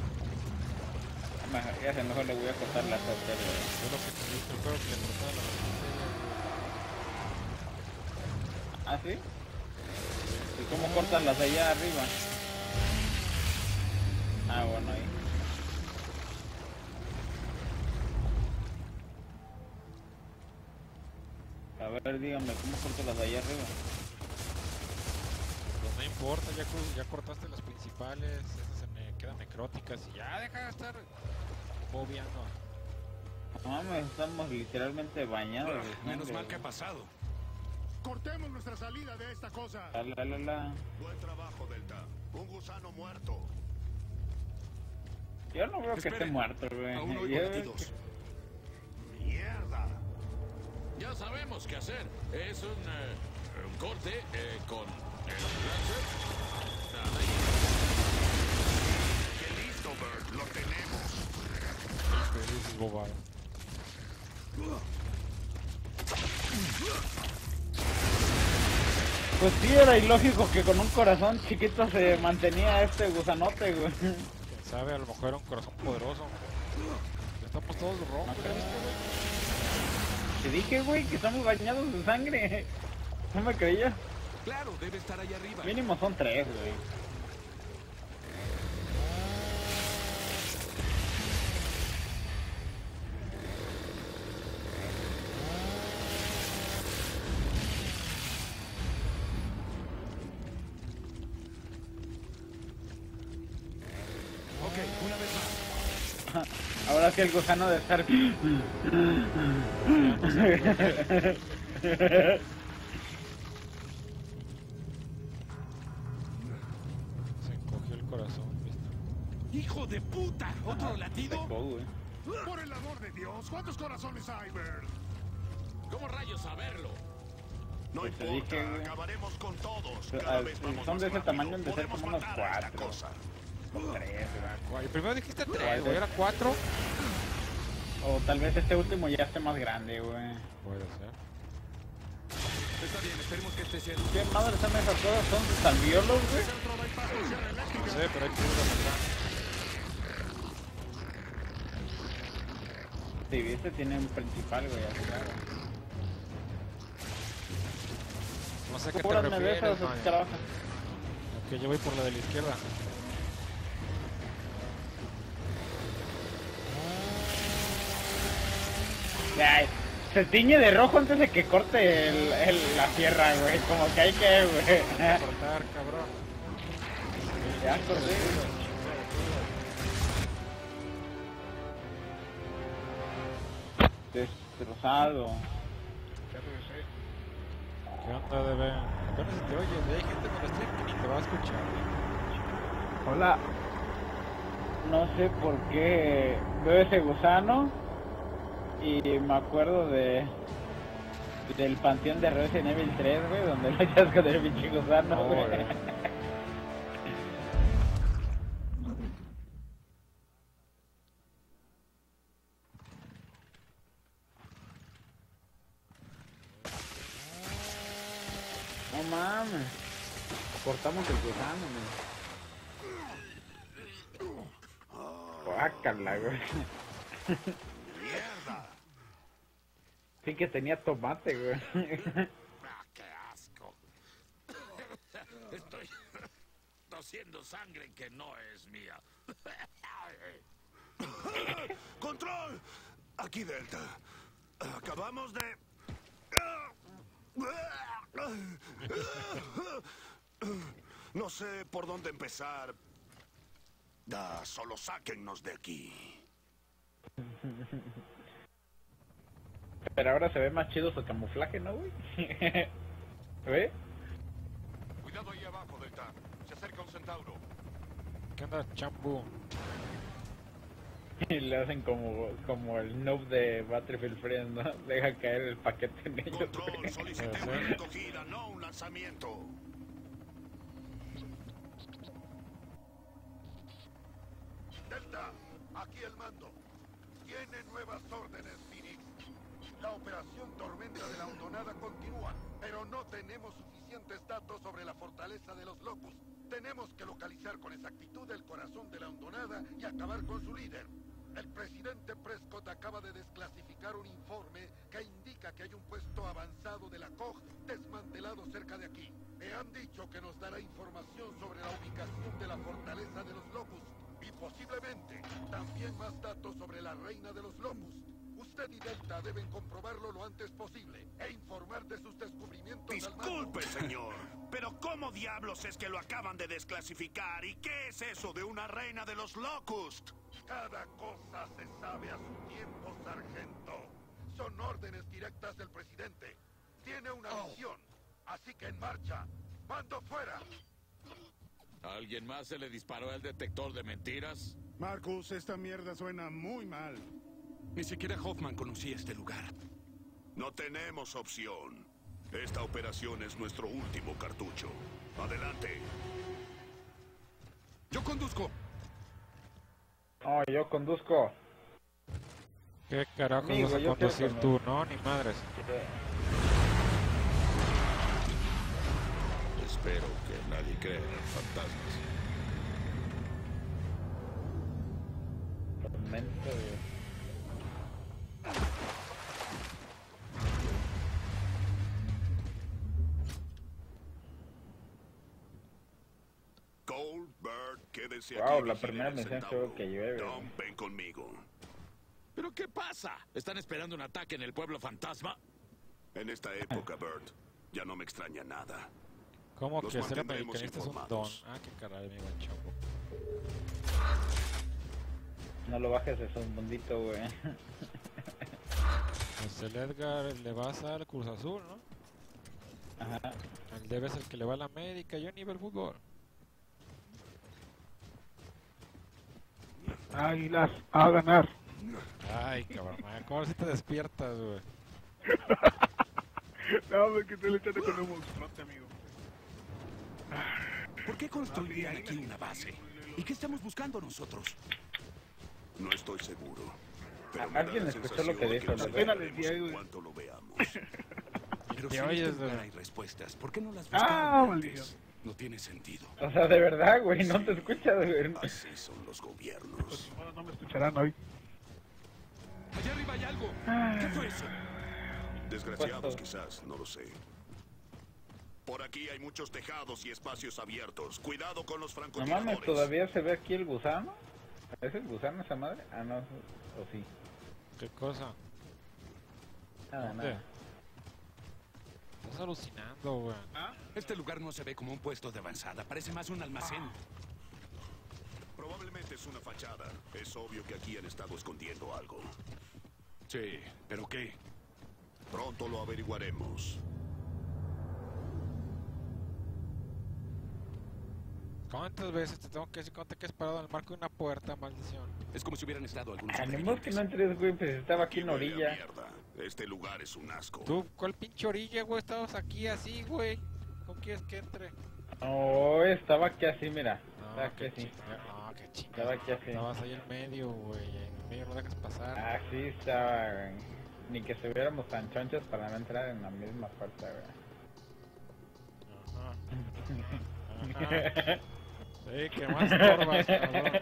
Ya se mejor le voy a cortar la torta. Yo lo que te dije, creo que cortar la ¿Ah, sí? ¿Y cómo cortas las de allá arriba? Ah, bueno, ahí. A ver, dígame, ¿cómo corto las de allá arriba? Pues no importa, ya cortaste las principales, esas se me quedan necróticas y ya deja de estar bobeando. No mames, estamos literalmente bañados. Menos mal que ha pasado. Cortemos nuestra salida de esta cosa. La. Buen trabajo, Delta. Un gusano muerto. Yo no veo que esté Esperen. muerto, güey. Aún oigo Yo- latidos. Mierda. Ya sabemos qué hacer. Es un corte con el láser. Que listo, Bert. Lo tenemos. Que dices bobada. Pues sí, era ilógico que con un corazón chiquito se mantenía este gusanote, güey. Quién sabe, a lo mejor era un corazón poderoso. Ya estamos todos rojos, ¿ya viste, güey? Te dije, güey, que estamos bañados de sangre. No me creía. Claro, debe estar allá arriba. Mínimo son 3, güey. Ok, una vez más. Ahora sí el gusano de estar... Se encogió el corazón, ¿viste? ¡Hijo de puta! ¿Otro latido? Secó, güey. Por el amor de Dios, ¿cuántos corazones hay, Bert? ¿Cómo rayos saberlo? No Pues te importa, dije, güey. acabaremos con todos. Pero, Cada ah, vez si vamos son más de ese rápido. tamaño, han de ser Podemos como unos matar a esta 4. cosa. 3, güey. Guay, primero dijiste 3, güey, era 4. O tal vez este último ya esté más grande, güey. Puede ser. Está bien, esperemos que este sea el... ¿Qué madre son esas cosas? ¿Son salviolos, güey? No sé, pero hay que irlo acá. Sí, este tiene un principal, güey, así claro. No sé a qué te Cúbrame de refieres, esas, man. carajo. Ok, yo voy por la de la izquierda. Ay, se tiñe de rojo antes de que corte la sierra, güey. Como que hay que, güey. Cortar, cabrón. Ya corté. Destrozado. ¿Qué onda, bebé? Apenas se te oye, hay gente con el stream que ni te va a escuchar. Hola. No sé por qué veo ese gusano y me acuerdo del panteón de Resident Evil 3, güey, donde lo echas con el pinche gusano, güey. No mames. Cortamos el gusano, güey. Guácala, güey. ¡Mierda! Sí que tenía tomate, güey. ¡Ah, qué asco! Estoy tosiendo sangre que no es mía. ¡Control! Aquí, Delta. Acabamos de... No sé por dónde empezar. Solo sáquennos de aquí. Pero ahora se ve más chido su camuflaje, ¿no, güey? ¿Ve? Cuidado ahí abajo, Delta. Se acerca un centauro. ¿Qué onda, chambu? Y le hacen como el noob de Battlefield Friends, ¿no? Deja caer el paquete en ellos. Control, solicité una recogida, no un lanzamiento. Aquí el mando. Tiene nuevas órdenes, Phoenix. La operación Tormenta de la Hondonada continúa, pero no tenemos suficientes datos sobre la fortaleza de los Locust. Tenemos que localizar con exactitud el corazón de la Hondonada y acabar con su líder. El presidente Prescott acaba de desclasificar un informe que indica que hay un puesto avanzado de la COG desmantelado cerca de aquí. Me han dicho que nos dará información sobre la ubicación de la fortaleza de los Locust y posiblemente también más datos sobre la reina de los Locust. Usted y Delta deben comprobarlo lo antes posible e informar de sus descubrimientos. Disculpe, señor, pero ¿cómo diablos es que lo acaban de desclasificar? ¿Y qué es eso de una reina de los Locust? Cada cosa se sabe a su tiempo, sargento. Son órdenes directas del presidente. Tiene una misión, así que en marcha. ¡Mando fuera! ¿A alguien más se le disparó el detector de mentiras? Marcus, esta mierda suena muy mal. Ni siquiera Hoffman conocía este lugar. No tenemos opción. Esta operación es nuestro último cartucho. Adelante. Yo conduzco. Oh, yo conduzco. ¿Qué carajo Amigo, vas a yo conducir creo que tú? No, ni madres. Espero que nadie crea en fantasmas. Tormenta de... Cole, Bird, quédense Wow, aquí. la vigilen primera el misión Centauro. creo que llueve. Tom, ven conmigo. ¿Pero qué pasa? ¿Están esperando un ataque en el pueblo fantasma? En esta época, Bird, ya no me extraña nada. ¿Cómo Los que ser mantendremos americanista es un don? informados. Ah, qué caray, amigo chavo. No lo bajes, es un mundito, güey. Pues el Edgar le va a dar al Cruz Azul, ¿no? Ajá. El Debe es el que le va a la América, yo ni veo el fútbol. Águilas a ganar. Ay, cabrón, ¿cómo si te despiertas, güey? No, me que estoy echando con un monstruote, amigo. ¿Por qué construirían aquí una base? ¿Y qué estamos buscando nosotros? No estoy seguro. Pero me da ¿Alguien la escuchó lo que sensación de dijo? nos Apenas enteraremos les di, en güey. cuanto lo veamos. Pero Te si en oyes, este lugar güey. hay respuestas, ¿por qué no las Ah, buscamos maldición. antes? No tiene sentido. O sea, de verdad, güey, no te escuchas, güey. Así son los gobiernos. Bueno, no me escucharán hoy. Allá arriba hay algo. ¿Qué fue eso? Desgraciados Puesto. quizás, no lo sé. Por aquí hay muchos tejados y espacios abiertos. Cuidado con los No francotiradores. mames, ¿todavía se ve aquí el gusano? ¿Es el gusano esa madre? Ah, no, o sí. ¿Qué cosa? Nada, ¿Dónde? nada. Estás alucinando, güey. Este lugar no se ve como un puesto de avanzada, parece más un almacén. Probablemente es una fachada. Es obvio que aquí han estado escondiendo algo. Sí, ¿pero qué? Pronto lo averiguaremos. ¿Cuántas veces te tengo que decir cuánto que has parado en el marco de una puerta, maldición? Es como si hubieran estado algunos Animos que sobrevivientes. no entres, güey, pues estaba aquí en la huele a orilla. mierda. Este lugar es un asco. ¿Tú cuál pinche orilla, güey? Estabas aquí así, güey. ¿Cómo quieres que entre? No, estaba aquí así, mira. Estaba No, aquí qué así. chinga, no, qué chinga. Estaba aquí así. Estabas ahí en medio, güey. En el medio no dejas pasar. Así estaba, güey. Ni que estuviéramos tan chonchos para no entrar en la misma puerta, güey. Ajá. Sí, que más corvas, cabrón.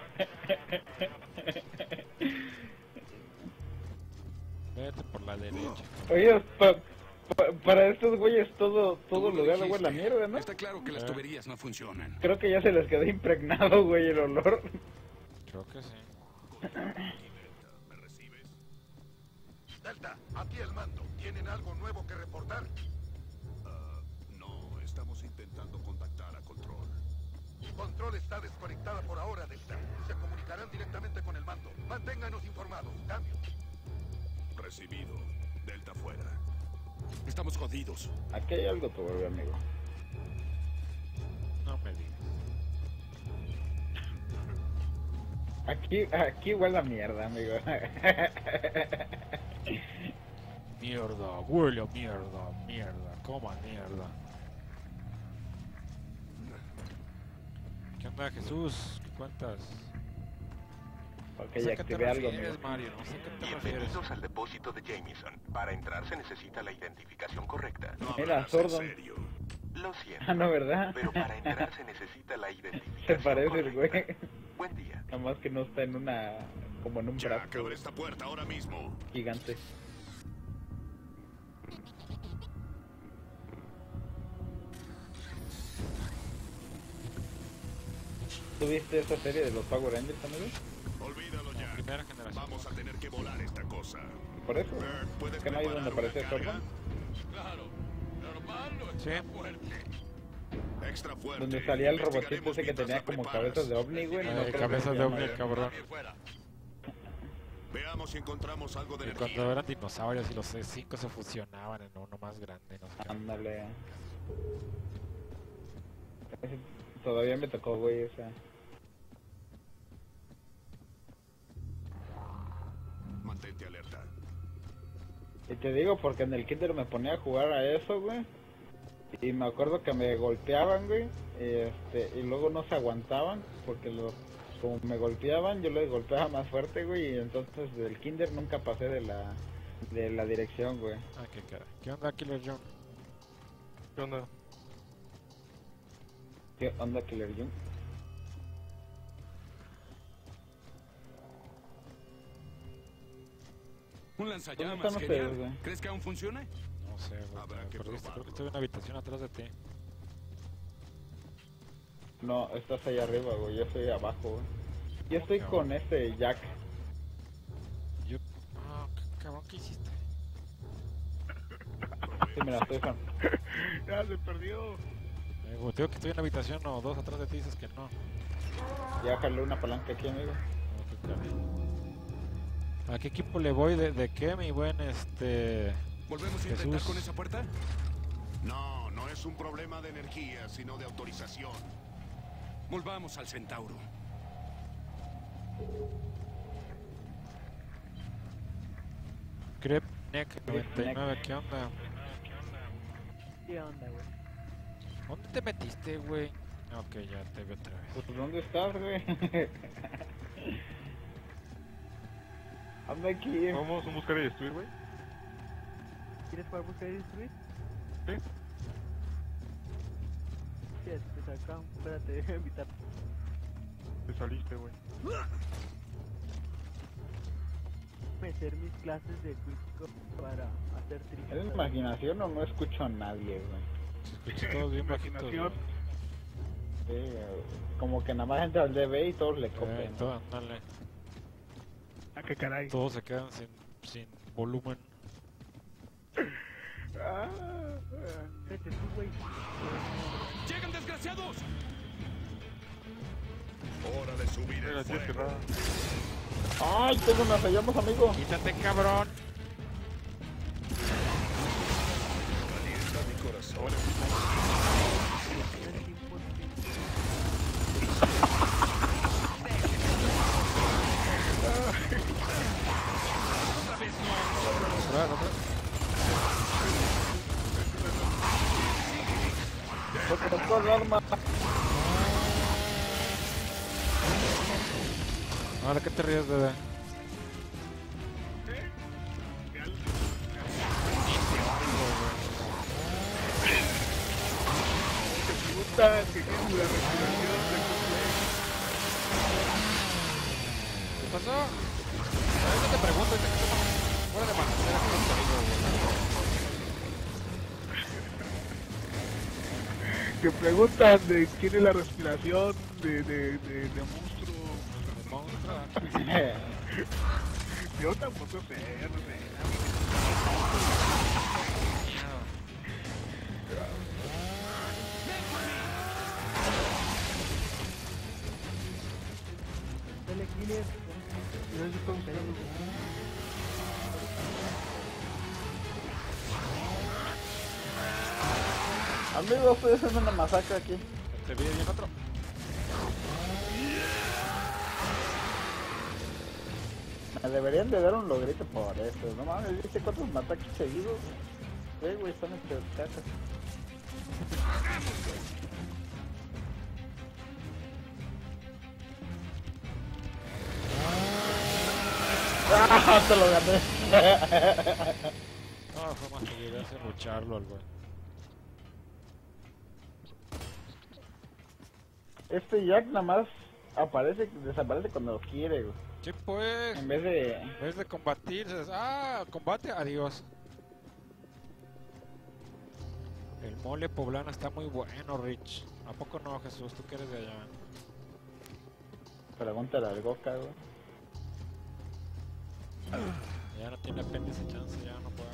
Vete por la derecha. Oye, para estos güeyes todo Tú lo lugar huele a dijiste. mierda, ¿no? Está claro que las tuberías no funcionan. Creo que ya se les quedó impregnado, güey, el olor. Creo que sí. ¿Me recibes? Delta, aquí el mando. ¿Tienen algo nuevo que reportar? No, estamos intentando contactar a Control. Control está desconectada por ahora, Delta. Se comunicarán directamente con el mando. Manténganos informados. Cambio. Recibido. Delta fuera. Estamos jodidos. Aquí hay algo todavía, amigo. No me digas. Aquí huele a mierda, amigo. Mierda, huele a mierda, mierda, coma mierda. ¿Qué onda, Jesús? ¿Qué cuentas? Ok, No sé ya a qué te activé algo, refieres, amigo. Mario, no sé a qué te refieres. Bienvenidos al depósito de Jameson. Para entrar se necesita la identificación correcta. No Mira, hablas en Sordon. serio. Lo siento. Ah, no, ¿verdad? Pero para entrar se necesita la identificación Se parece el güey. correcta. Buen día. Nada más que no está en una... como en un Jack, brazo abre esta puerta ahora mismo. gigante. ¿Tú viste esa serie de los Power Rangers, amigo? Olvídalo ya. Primera generación. Vamos a tener que volar esta cosa. Por eso. ¿Puedes ¿Que no hay donde preparar aparece una carga? Sordon? Claro. Normal o Sí. extra fuerte. Extra fuerte. Donde salía el robotito Investigaremos ese que mientras tenía la como preparas. cabezas de ovni, güey. No me acuerdo Cabezas cómo de se ovni, llama. el cabrón. Nadie fuera. Veamos si encontramos algo de Y energía. cuando eran dinosaurios y los C5 se fusionaban en uno más grande, no sé qué. Ándale. Ese todavía me tocó, güey, esa. Mantente alerta. Y te digo porque en el kinder me ponía a jugar a eso, güey. Y me acuerdo que me golpeaban, güey. Y luego no se aguantaban porque como me golpeaban, yo les golpeaba más fuerte, güey. Y entonces del kinder nunca pasé de la dirección, güey. Ah, qué cara. ¿Qué onda, Killer John? ¿Qué onda? ¿Qué onda, Killer Jun? Un ¿Dónde lanzallamas, están ustedes, genial. güey? ¿Crees que aún funcione? No sé, güey. Habrá me que perdiste. Creo probarlo. que estoy en una habitación atrás de ti. No, estás allá arriba, güey. Yo estoy abajo, güey. Yo estoy Ok, con este Jack. Yo... Ah, qué cabrón, ¿qué hiciste? Sí, mira, estoy con... Ya se perdió. Te digo que estoy en una habitación o dos atrás de ti, dices que no. Ya jalé una palanca aquí, amigo. No, qué cara. ¿A qué equipo le voy de qué, mi buen ¿Volvemos a Jesús? intentar con esa puerta? No, no es un problema de energía, sino de autorización. Volvamos al Centauro. Crepneck 99, ¿qué onda? ¿Qué onda, güey? ¿Dónde te metiste, güey? Ok, ya te veo otra vez. Pues, ¿dónde estás, güey? Anda aquí. Vamos a buscar y destruir, güey. ¿Quieres jugar buscar y destruir? Sí. Sí, te sacan. Espérate, déjame invitar. Te saliste, güey. Meter mis clases de Quick para hacer trizas. ¿Es imaginación o no escucho a nadie, güey? Escucho todos bien bajitos. Imaginación. güey. Sí, como que nada más entra al DB y todos le copian. Todo, dale. Ah, qué caray. Todos se quedan sin volumen. Vete tú, güey. ¡Llegan, desgraciados! Hora de subir Mira, el tía fuego. cerrada. ¡Ay, todos nos hallamos, amigo! ¡Quítate, cabrón! Calienta mi corazón. Porque tocó el arma. Ahora, ¿qué te ríes, bebé? Pregunta que tiene la respiración de ¿Qué pasó? A veces te pregunto y te fuera de manera que no te digo, güey. que preguntan de quién es la respiración de monstruo. Yo tampoco sé, no sé. Dale, Killer. Yo estoy buscando. Amigo, estoy haciendo una masacre aquí. ¿Te vi bien otro? Me deberían de dar un logrito por eso. No mames, ¿viste cuántos ataques seguidos? Güey, están entre cajas. ¡Ah! Te lo gané. No, fue más que llegué a lucharlo al güey. Este Jack nada más aparece, desaparece cuando quiere, güey. Sí, pues. En vez de combatir, combate, adiós. El mole poblano está muy bueno, Rich. ¿A poco no, Jesús? Tú que eres de allá. Pregúntale al Goka, güey. Ya no tiene apéndice chance, ya no puede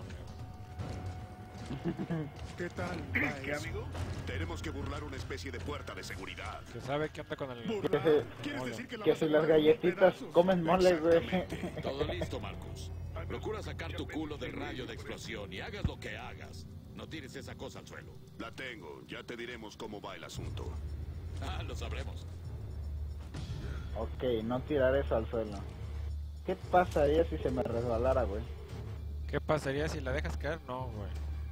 comer mole. ¿Qué tal? ¿Qué, amigo? Tenemos que burlar una especie de puerta de seguridad. Que sabe qué onda con el... ¿Quieres decir que si las galletitas comen mole, güey. Todo listo, Marcus. Procura sacar tu culo del radio de explosión y hagas lo que hagas. No tires esa cosa al suelo. La tengo. Ya te diremos cómo va el asunto. Ah, lo sabremos. Ok, no tirar eso al suelo. ¿Qué pasaría si se me resbalara, güey? ¿Qué pasaría si la dejas caer? No, güey.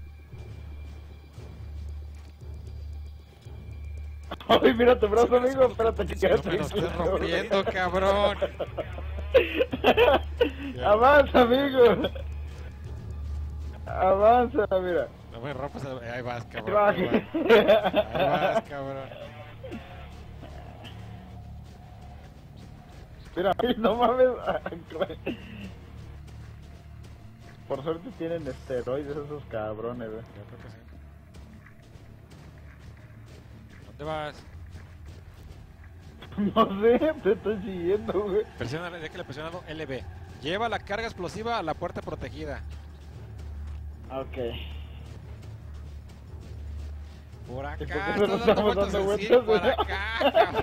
Ay, mira tu brazo, amigo. Espérate que no me lo estés rompiendo, cabrón. Avanza, amigo. Avanza, mira. No me rompas, ahí vas, cabrón. Ahí vas, cabrón. Mira, no mames. Por suerte tienen esteroides esos cabrones, güey. Yo creo que sí. ¿Dónde vas? No sé, te estoy siguiendo, güey. Presiona, ya que le he presionado LB. Lleva la carga explosiva a la puerta protegida. Ok. Por acá, estás dando vueltas, por acá, cabrón.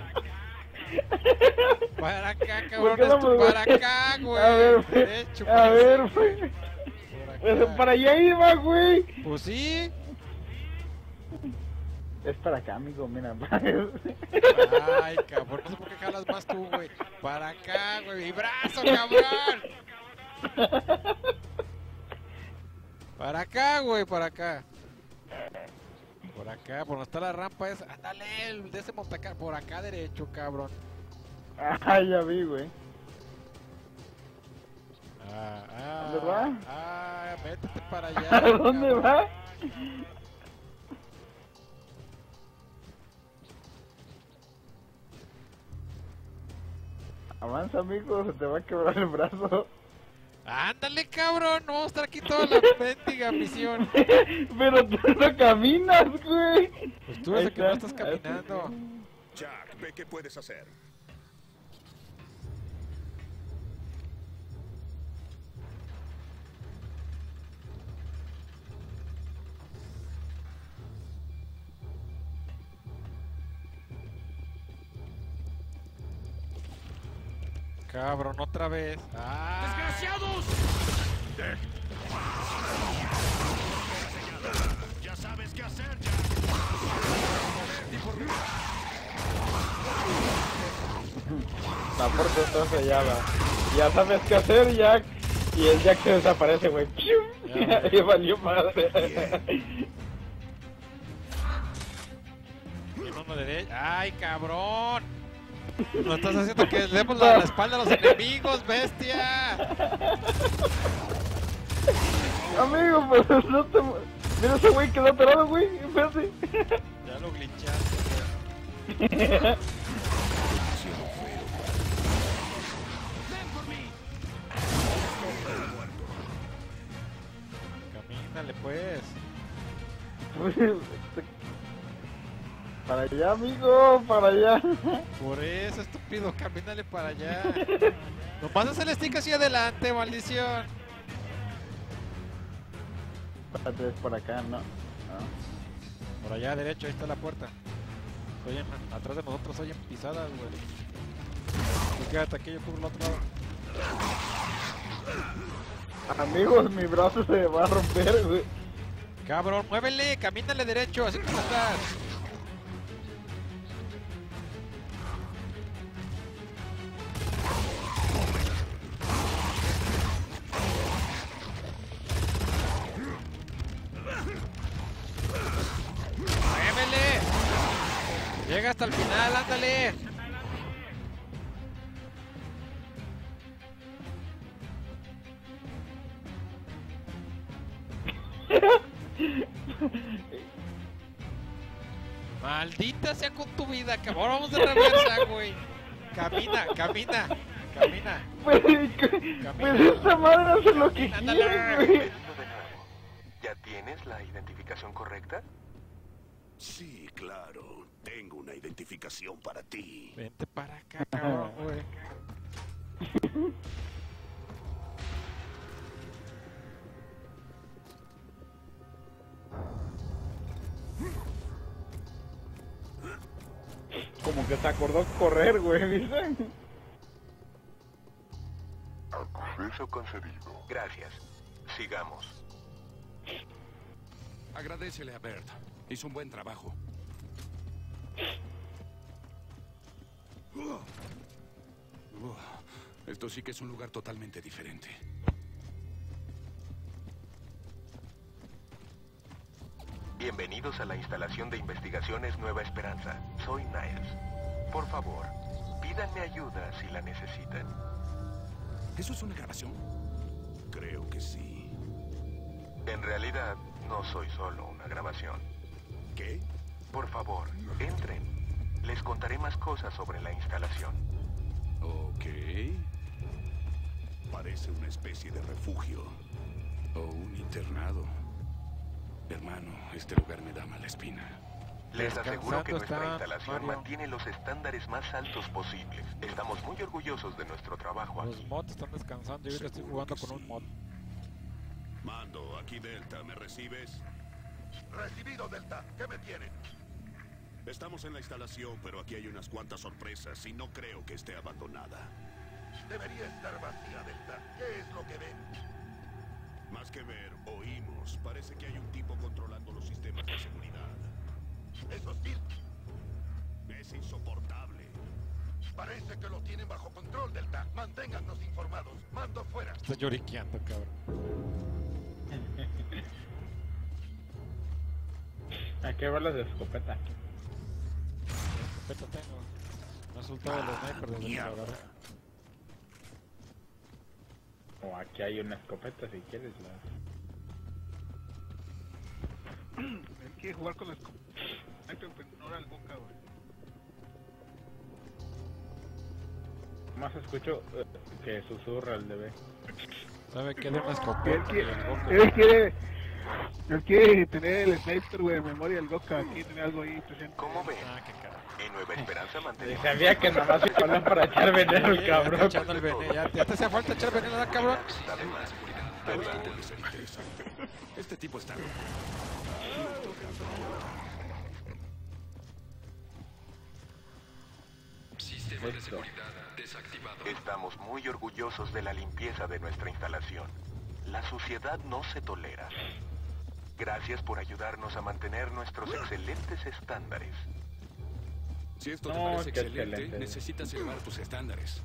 Para acá, cabrón, para acá, güey. A ver, derecho, a ver, güey. Para allá iba, güey. Pues sí. Es para acá, amigo, mira. Ay, cabrón, no sé por qué jalas más tú, güey. Para acá, güey, mi brazo, cabrón. Para acá, güey, para acá. Por acá, por donde está la rampa esa. Ándale, de ese montacar. Por acá derecho, cabrón. Ay, ya vi, güey. ¿Dónde va? Ah, métete para allá. ¿A dónde cabrón. va? Avanza, amigo, se te va a quebrar el brazo. Ándale, cabrón, no vamos a estar aquí toda la mendiga misión. Pero tú no caminas, güey. Pues tú eres el que no estás caminando. Jack, ve qué puedes hacer. Cabrón, otra vez. ¡Ah! ¡Desgraciados! Ya sabes qué hacer, Jack. La puerta está sellada. Ya sabes qué hacer, Jack. Y el Jack se desaparece, güey. Y valió madre. Mi mano derecha. ¡Ay, cabrón! No estás haciendo que le demos la espalda a los enemigos, bestia. Amigo, pues no te... Mira ese güey quedó atorado, güey. Espérate. Ya lo glitchaste, güey. Camínale, pues. Para allá, amigo, para allá. Por eso, estúpido, camínale para allá. Nomás haz el stick hacia adelante, maldición. Espérate, es por acá, no. Por allá, derecho, ahí está la puerta. Oye, atrás de nosotros oyen pisadas, güey. Tú quédate aquí, yo cubro el otro lado. Amigos, mi brazo se va a romper, güey. Cabrón, muévele, camínale derecho, así como estás. ¡Muévele! Llega hasta el final, ándale. Maldita sea con tu vida, cabrón. Vamos de reversa, güey. Camina, camina, camina. Pues esta madre hace lo que quiere, güey. ¿Ya tienes la identificación correcta? Sí, claro. Tengo una identificación para ti. Vente para acá, cabrón, güey. Como que se acordó correr, güey, ¿viste? Acceso concedido. Gracias. Sigamos. Agradécele a Bert. Hizo un buen trabajo. Esto sí que es un lugar totalmente diferente. Bienvenidos a la instalación de investigaciones Nueva Esperanza. Soy Niles. Por favor, pídanme ayuda si la necesitan. ¿Eso es una grabación? Creo que sí. En realidad, no soy solo una grabación. ¿Qué? Por favor, entren. Les contaré más cosas sobre la instalación. Ok. Parece una especie de refugio. O un internado. Hermano, este lugar me da mala espina. Les aseguro que nuestra está instalación Mario. mantiene los estándares más altos posibles. Estamos muy orgullosos de nuestro trabajo Los aquí. mods están descansando y ahorita estoy jugando con un mod. Mando, aquí Delta, ¿me recibes? Recibido, Delta. ¿Qué me tienen? Estamos en la instalación, pero aquí hay unas cuantas sorpresas y no creo que esté abandonada. Debería estar vacía, Delta. ¿Qué es lo que ven? Más que ver, oímos. Parece que hay un tipo controlando los sistemas de seguridad. ¿Es hostil? Es insoportable. Parece que lo tienen bajo control, Delta. Manténgannos informados. Mando fuera. Estoy lloriqueando, cabrón. ¿A qué balas de escopeta? Escopeta tengo. No he soltado el sniper desde que lo agarré. O aquí hay una escopeta si quieres. Él quiere jugar con la escopeta. Pero no era el boca, güey. Más escucho que susurra el bebé. ¿Sabe qué? De una escopeta. Él quiere tener el sniper, güey, de memoria del Goka. Quiere tener algo ahí presente. ¿Cómo ven? En Nueva Esperanza mantenemos... Sabía que nada más iba a hablar para echar veneno el cabrón. Está echando el veneno. Ya te hacía falta echar veneno, ¿verdad, cabrón? Este tipo está... Sistema de seguridad desactivado. Estamos muy orgullosos de la limpieza de nuestra instalación. La suciedad no se tolera. Gracias por ayudarnos a mantener nuestros excelentes estándares. Si esto te parece excelente, necesitas elevar tus estándares.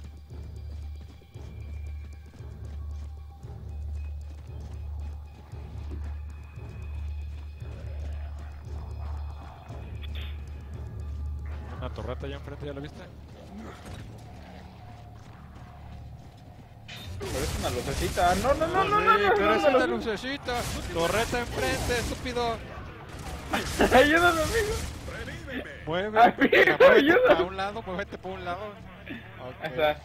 Una torreta allá enfrente, ¿ya la viste? Pero es una lucecita. No, no, no, no, no, Pero es no, una lucecita. Torreta enfrente, estúpido. Ayúdame, amigo. Muévete para un lado, muévete para un lado. Ok, ya.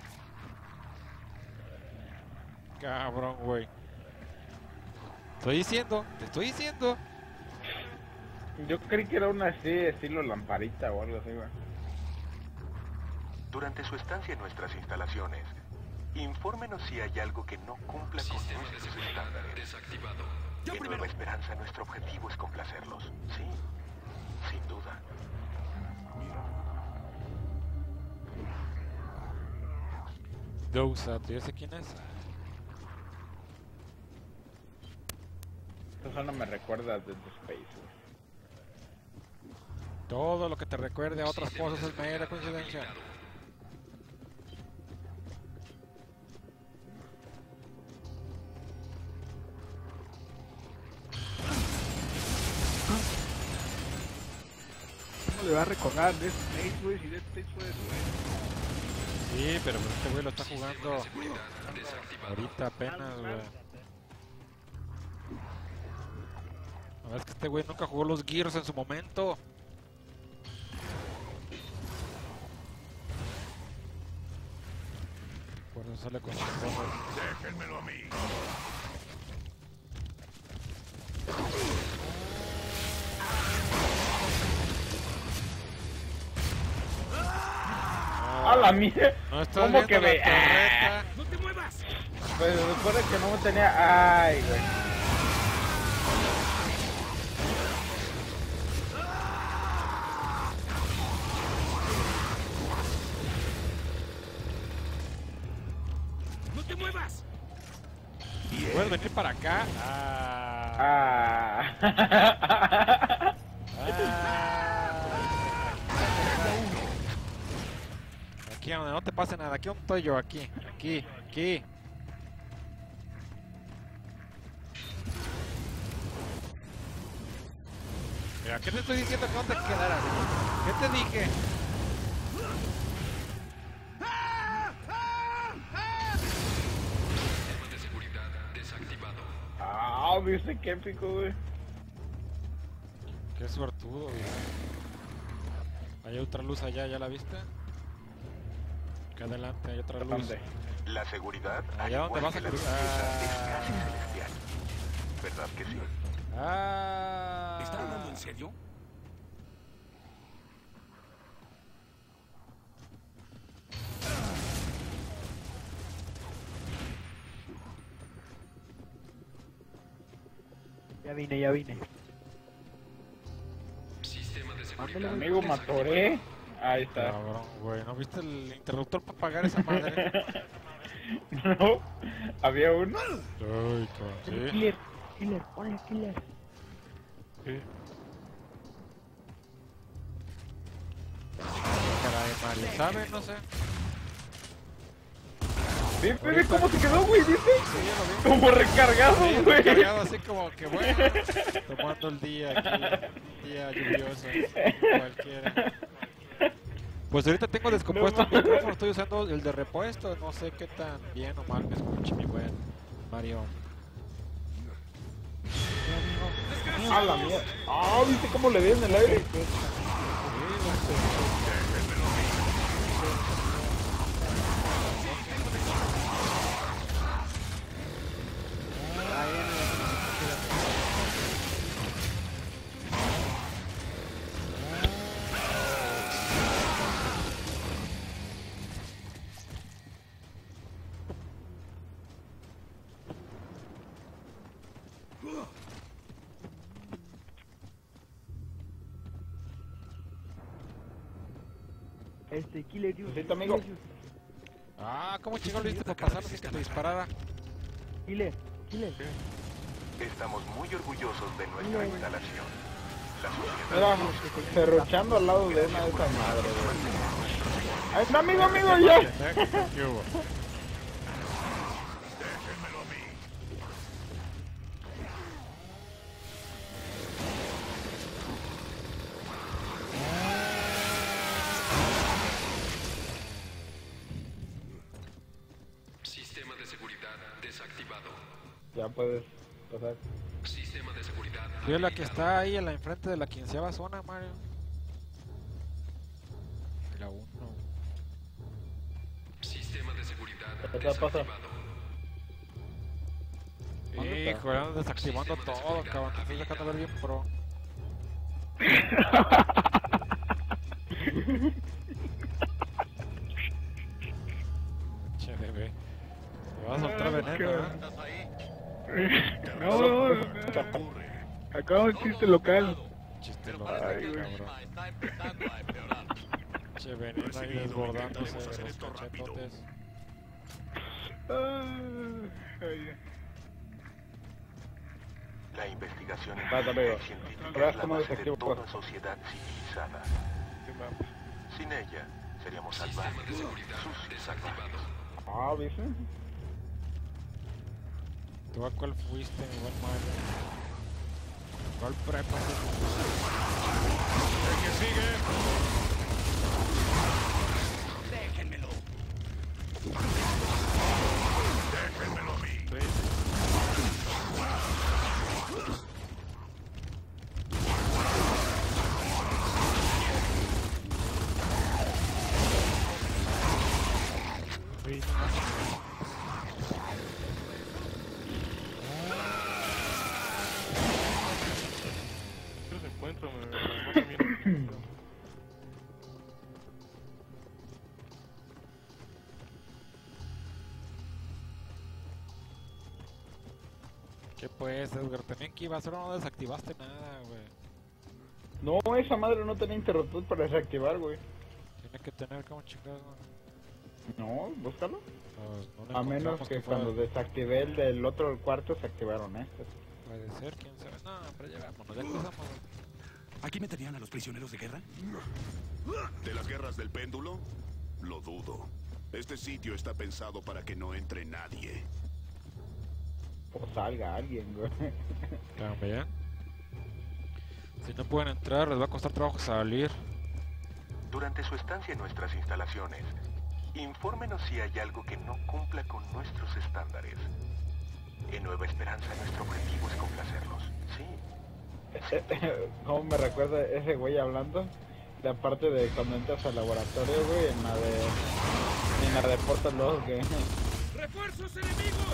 Cabrón, güey. Te estoy diciendo. Yo creí que era una así, estilo lamparita o algo así, güey. Durante su estancia en nuestras instalaciones, infórmenos si hay algo que no cumpla con nuestros estándares. Desactivado. En Nueva Esperanza, nuestro objetivo es complacerlos. Sí, sin duda. Dousat, ¿ya sé quién es? Esto solo me recuerda de The Space, güey. Todo lo que te recuerde a otras cosas es mera coincidencia. ¿Cómo le va a recordar de Snake, güey? Si de Snake fue de su... Sí, pero este güey lo está jugando ahorita apenas, güey. A ver, es que este güey nunca jugó los Gears en su momento. Por eso sale con sus cosas. Déjenmelo a mí. ¡A la mierda! No estás ¿Cómo viendo que la me...? torreta? ¡No te muevas! Pues recuerda que no me tenía... ¡Ay, güey! ¡No te muevas! ¿Puedes venir para acá? Aquí donde no te pase nada, aquí donde estoy yo, aquí. Mira, ¿qué te estoy diciendo que no te quedaras? ¿Qué te dije? Sistema de seguridad desactivado. ¡Ah! ¿Viste qué épico, güey? Qué suertudo, güey. Hay otra luz allá, ¿ya la viste? Que adelante, hay otra luz. ¿Dónde? La seguridad, Allá donde vas a cruzar. ¿Verdad que sí? ¿Está hablando en serio? Ya vine. Sistema de seguridad. Amigo, me atoré. Ahí está. Cabrón, güey, ¿no viste el interruptor para apagar esa madre? No, había uno. Ay, cabrón, sí. Killer, ponle killer. Sí. Caray, Mario, ¿sabe? No sé. ¿Ve cómo se quedó, güey? ¿Viste? Sí, ya lo vi. Como recargado, Sí, güey. recargado así como que bueno, tomando el día aquí, día lluvioso, cualquiera. Pues ahorita tengo descompuesto el micrófono, estoy usando el de repuesto, no sé qué tan bien o mal me escuche mi buen Mario. ¡A la mierda! ¡Ah! ¿Viste cómo le di en el aire? Killer Juice. ¿Listo, amigo? Ah, ¿cómo chingón lo hiciste para pasar sin que te disparara? Killer. Estamos muy orgullosos de nuestra instalación. La sociedad... Mira, cerrochando al lado de una de esas madres, güey. ¡Ahí está, amigo, ya! ¿Qué hubo? Déjenmelo a mí. Sistema de seguridad desactivado. Ya puedes pasar. Sistema de seguridad. Sí, es la que está ahí en la enfrente de la 15ª zona, Mario. La 1. Sistema de seguridad ¿Qué pasa? desactivado. Híjole, andan desactivando todo, cabrón. Te estoy dejando ver bien pro. Che, bebé. Te vas a soltar veneno, ¿eh? No. Acá un chiste local. Chiste local, cabrón. Che, veneno ahí desbordándose de los cachetotes. La investigación Pasa, amigo. científica Verás es la cómo base de desactivo toda cosas. sociedad civilizada. Sin ella, seríamos Sistema de salvajes. seguridad desactivado. Ah, ¿viste? ¿Tú a cuál fuiste, mi buen Mario? ¿Cuál prepa? ¿El que sigue? Déjenmelo. Déjenmelo a mí. Uy, ¿Qué se encuentra? Me también. ¿Qué pues, Edgar? También que ibas, ahora no desactivaste nada, güey. No, esa madre no tenía interruptor para desactivar, güey. Tiene que tener como chingado. No, búscalo. Pues no le A menos encontramos que fuera. cuando desactivé el del otro cuarto se activaron estos. Puede ser, quién sabe. No, pero ya vámonos, ya cruzamos. ¿Aquí meterían a los prisioneros de guerra? ¿De las guerras del péndulo? Lo dudo. Este sitio está pensado para que no entre nadie. O salga alguien, güey. También. Si no pueden entrar, les va a costar trabajo salir. Durante su estancia en nuestras instalaciones, infórmenos si hay algo que no cumpla con nuestros estándares. En Nueva Esperanza, nuestro objetivo es complacerlos. Sí. ¿Cómo me recuerda ese güey hablando? La parte de cuando entras al laboratorio, güey, en la de Portal 2, güey. ¡Refuerzos enemigos!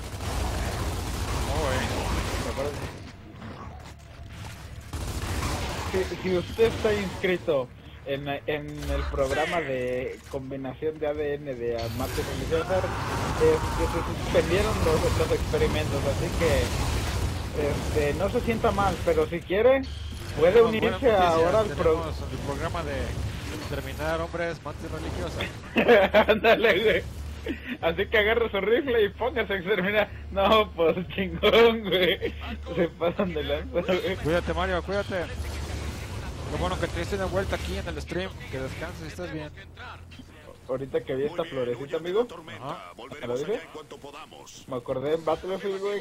Si usted está inscrito en el programa de combinación de ADN de Marte Religiosa, se suspendieron los experimentos, así que no se sienta mal, pero si quiere puede unirse ahora al programa de exterminar hombres mantis religiosas. Ándale, güey. Así que agarra su rifle y póngase a exterminar. No, pues chingón, güey. Se pasan de lanza, güey. Cuídate, Mario, cuídate. Qué bueno que te diste una vuelta aquí en el stream. Que descanses y estés bien. Ahorita que vi esta florecita, amigo. Ajá. ¿Lo dije? Me acordé en Battlefield, güey,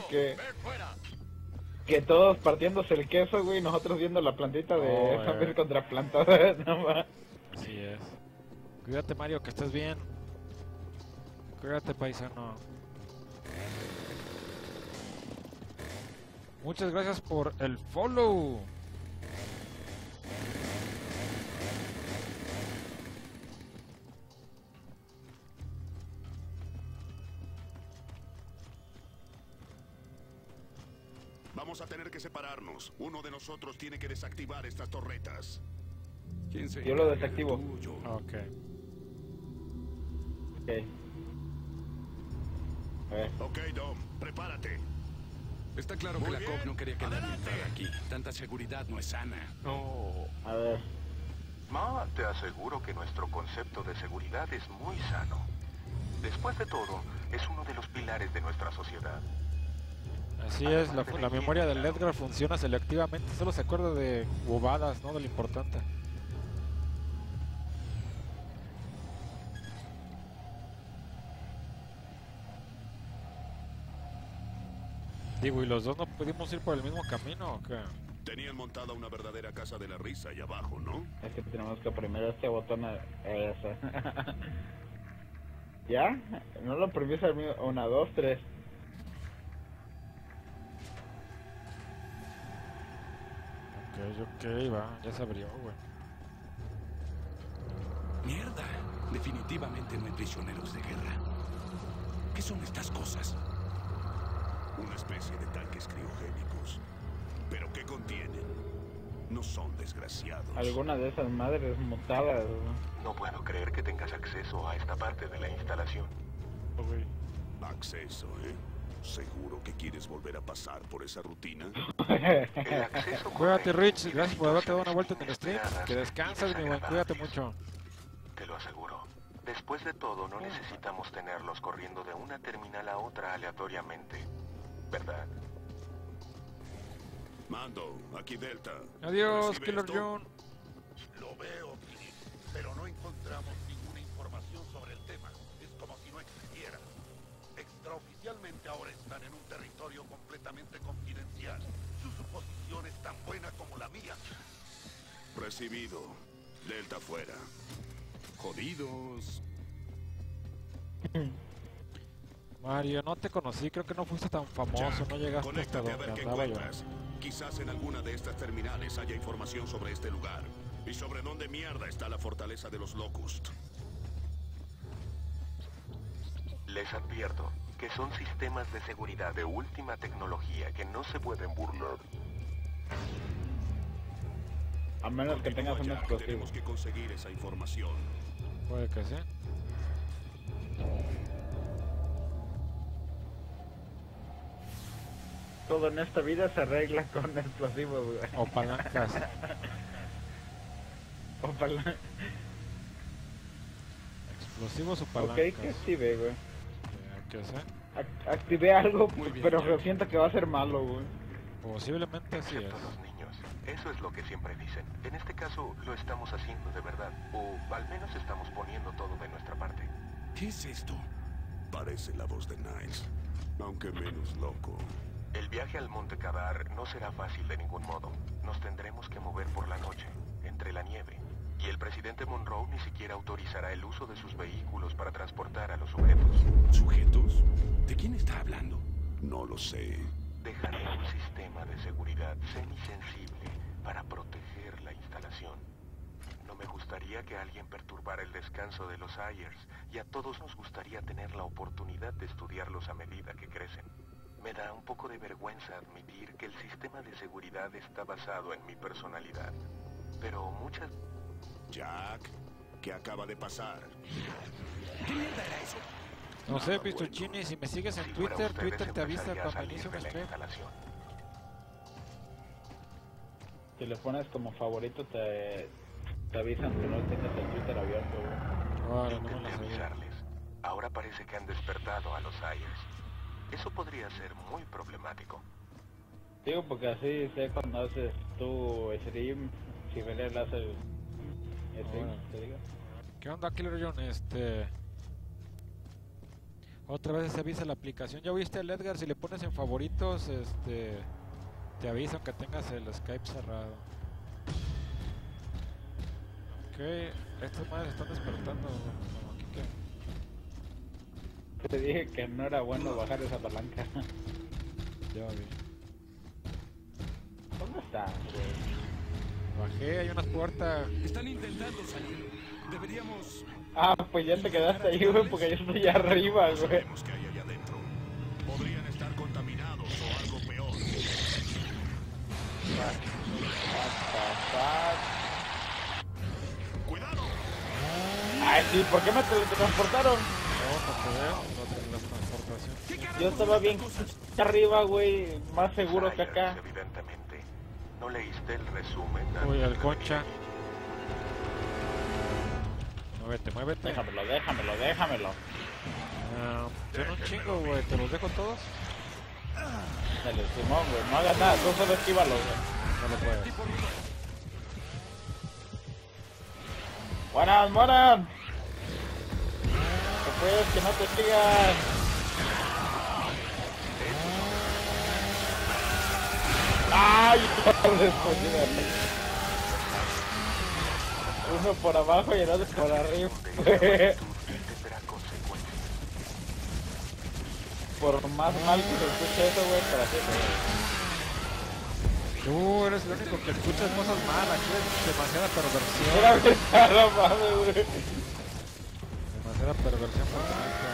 que todos partiéndose el queso, güey, nosotros viendo la plantita de zombies contra plantas. No más. Así es. Cuídate, Mario, que estés bien. Cuídate, paisano. Muchas gracias por el follow. Vamos a tener que separarnos. Uno de nosotros tiene que desactivar estas torretas. ¿Quién se Yo lo desactivo. Ok. Ok, Dom, prepárate. Está claro que la COG no quería que nadie entrara aquí. Tanta seguridad no es sana. No. A ver. Ma, te aseguro que nuestro concepto de seguridad es muy sano. Después de todo, es uno de los pilares de nuestra sociedad. Así es, la memoria del Edgar funciona selectivamente, solo se acuerda de bobadas, no de lo importante. Digo, ¿y los dos no pudimos ir por el mismo camino o qué? Tenían montada una verdadera casa de la risa ahí abajo, ¿no? Es que tenemos que oprimir este botón esa. ¿Ya? ¿No lo oprimís al mismo? 1, 2, 3. Ok, va, ya se abrió, güey. Mierda, definitivamente no hay prisioneros de guerra. ¿Qué son estas cosas? Una especie de tanques criogénicos. ¿Pero qué contienen? No son desgraciados. Alguna de esas madres mutadas, ¿no? No puedo creer que tengas acceso a esta parte de la instalación. Acceso, ¿eh? ¿Seguro que quieres volver a pasar por esa rutina? El acceso. Cuídate, Rich, gracias por haberte dado una vuelta en el stream. Que descanses, mi buen, cuídate mucho. Te lo aseguro. Después de todo, no necesitamos tenerlos corriendo de una terminal a otra aleatoriamente, ¿verdad? Mando, aquí Delta. Adiós, Killer John. Lo veo, Phoenix, pero no encontramos ninguna información sobre el tema. Es como si no existiera. Extraoficialmente ahora están en un territorio completamente confidencial. Su suposición es tan buena como la mía. Recibido. Delta fuera. Jodidos. Mario, no te conocí, creo que no fuiste tan famoso, Jack, no llegaste hasta conéctate a donde ver qué andaba yo. encuentras. Quizás en alguna de estas terminales haya información sobre este lugar. Y sobre dónde mierda está la fortaleza de los Locust. Les advierto que son sistemas de seguridad de última tecnología que no se pueden burlar. A menos que tengas un explosivo. Tenemos que conseguir esa información. Puede que sí. Todo en esta vida se arregla con explosivos, güey. O palancas. O palancas. Explosivos o palancas. Ok, que activé, güey. ¿Qué hacer? Activé algo, Muy bien, pero ya. siento que va a ser malo, güey. Posiblemente así es. Excepto los niños. Eso es lo que siempre dicen. En este caso, lo estamos haciendo de verdad. O al menos estamos poniendo todo de nuestra parte. ¿Qué es esto? Parece la voz de Niles, aunque menos loco. El viaje al Monte Kadar no será fácil de ningún modo. Nos tendremos que mover por la noche, entre la nieve. Y el presidente Monroe ni siquiera autorizará el uso de sus vehículos para transportar a los sujetos. ¿Sujetos? ¿De quién está hablando? No lo sé. Dejaré un sistema de seguridad semisensible para proteger la instalación. No me gustaría que alguien perturbara el descanso de los Ayers, y a todos nos gustaría tener la oportunidad de estudiarlos a medida que crecen. Me da un poco de vergüenza admitir que el sistema de seguridad está basado en mi personalidad. Pero muchas... Jack, ¿qué acaba de pasar? ¿Qué mierda era eso? No sé, Pistuchini, si me sigues en Twitter, Twitter te avisa cuando inicio un stream. Si le pones como favorito te avisan que no tengas el Twitter abierto, güey. Intenté avisarles. Ahora parece que han despertado a los Ayers. Eso podría ser muy problemático. Digo porque así sé cuando haces tu stream, si Belén hace stream, te digo. ¿Qué onda, Killer John? Otra vez se avisa la aplicación. ¿Ya viste al Edgar? Si le pones en favoritos, te avisa aunque tengas el Skype cerrado. Ok, estas madres están despertando. ¿Aquí qué? Te dije que no era bueno bajar esa palanca. Ya vi. ¿Dónde está, güey? Bajé, hay unas puertas. Están intentando salir. Deberíamos... Ah, pues ya te quedaste ahí, güey, porque yo estoy arriba, güey. Sabemos que hay allá adentro. Podrían estar contaminados o algo peor. ¡Cuidado! Ay, sí, ¿por qué me teletransportaron? Yo estaba bien arriba, güey, más seguro que acá. Evidentemente, no leíste el resumen. Uy, el concha. Muévete, muévete. Déjamelo. Tiene un chingo, güey. ¿Te los dejo todos? Dale, Simón, güey. No hagas nada. Tú solo esquívalo, güey. No lo puedes. ¡Mueran! Que puedes, que no te sigan. ¡Ay! Uno por abajo y el otro por arriba. Por más mal que se escuche eso, güey, para siempre. Tú eres el único que escuchas cosas malas. Aquí es demasiada perversión. No mames, güey. Demasiada perversión por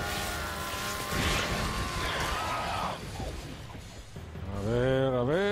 A ver.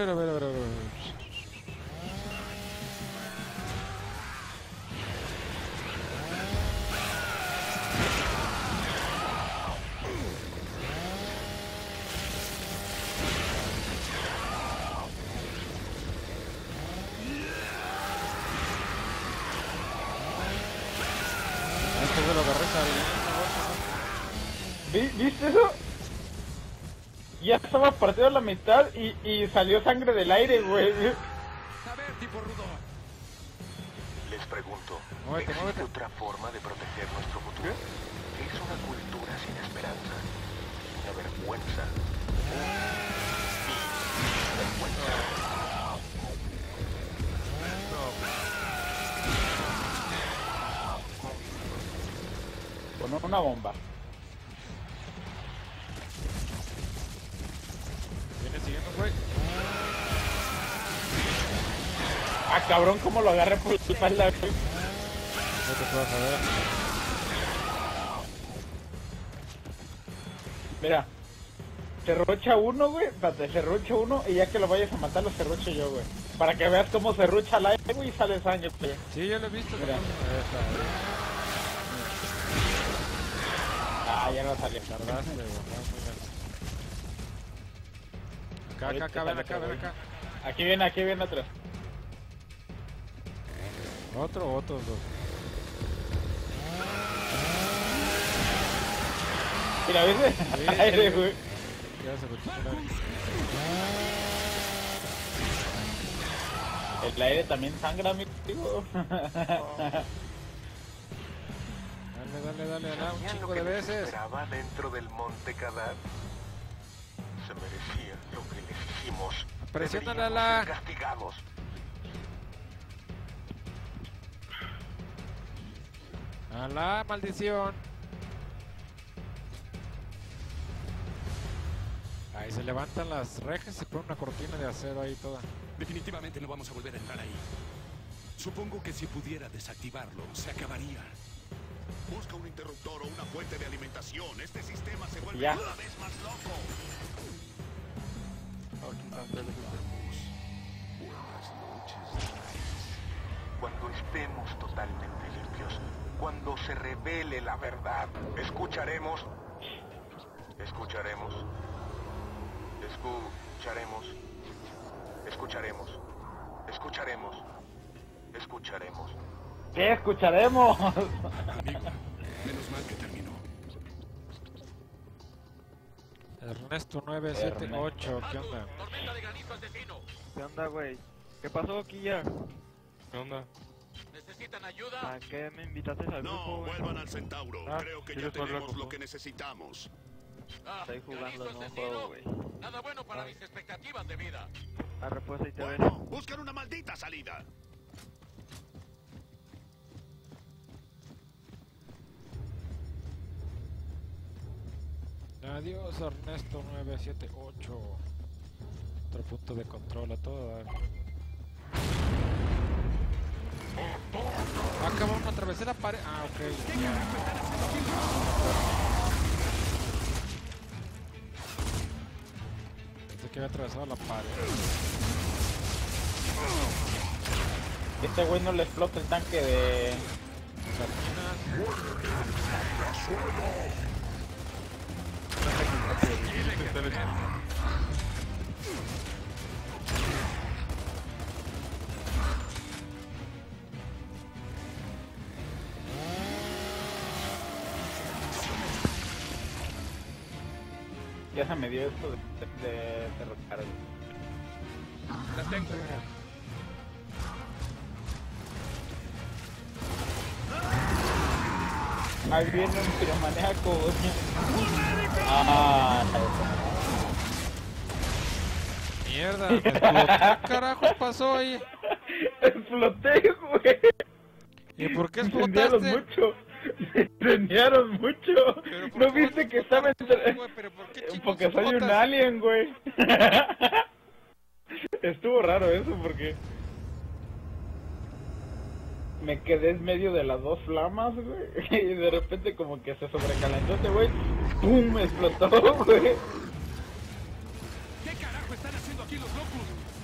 ¿Viste eso? Ya estaba partido a la mitad y salió sangre del aire, güey. A ver, tipo rudo. Les pregunto, ¿existe otra forma de proteger nuestro futuro? Es una cultura sin esperanza, una vergüenza. Con una bomba. Viene siguiendo, güey. Ah, cabrón, cómo lo agarré por la espalda, güey. No te puedo saber. Mira, serrucha uno, güey, serrucha uno y ya que lo vayas a matar lo serrucho yo, güey. Para que veas cómo serrucha al aire, güey, y sale sangre, güey. Sí, yo lo he visto. Mira. Ah, ya no salió. Tardaste, güey. Acá, ven acá. Aquí viene otro. Otros dos. Mira, ¿viste? Sí, aire, güey. Ya se escuchó el aire. El aire también sangra, amigo. Dale, un chingo de veces. Esperaba dentro del monte Kadar. Se merecía lo que les hicimos. Presiónale a Deberíamos la... ser castigados. A la maldición. Ahí se levantan las rejas y se pone una cortina de acero ahí toda. Definitivamente no vamos a volver a entrar ahí. Supongo que si pudiera desactivarlo, se acabaría. Busca un interruptor o una fuente de alimentación. Este sistema se vuelve Ya. cada vez más loco. Buenas noches. Cuando estemos totalmente limpios, cuando se revele la verdad, escucharemos. ¿Qué escucharemos? Amigo, menos mal que terminó. Ernesto 978, ¿qué onda? Tormenta de granizo asesino. ¿Qué onda, güey? ¿Qué pasó, Quilla? ¿Qué onda? ¿Necesitan ayuda? ¿Para qué me invitaste al grupo, No, güey? vuelvan al Centauro. Creo que sí, ya les vuelvo tenemos loco. lo que necesitamos. Estoy jugando granizo en un juego, güey. Nada bueno para mis expectativas de vida. Arre, pues ahí te ves. Bueno, buscan una maldita salida. Adiós, Ernesto 978. Otro punto de control a todo. Acabamos de atravesar la pared. Ah, ok. Pensé que había atravesado la pared. Este güey no le explota el tanque de... Ya se me dio esto de derrotar. Las tengo. Ahí viene un piromaniaco, güey. Ah, Mierda, me explotó. ¿Qué carajos pasó ahí? exploté, güey. ¿Y por qué Me incendiaron explotaste? mucho. Me incendiaron mucho. Pero ¿por ¿No qué viste que estaba entre... Güey, pero ¿por qué chingos Porque soy un explotas? alien, güey. Estuvo raro eso porque... Me quedé en medio de las dos flamas, güey. Y de repente como que se sobrecalentó este güey. ¡Pum! Me explotó, güey. ¿Qué carajo están haciendo aquí los locos?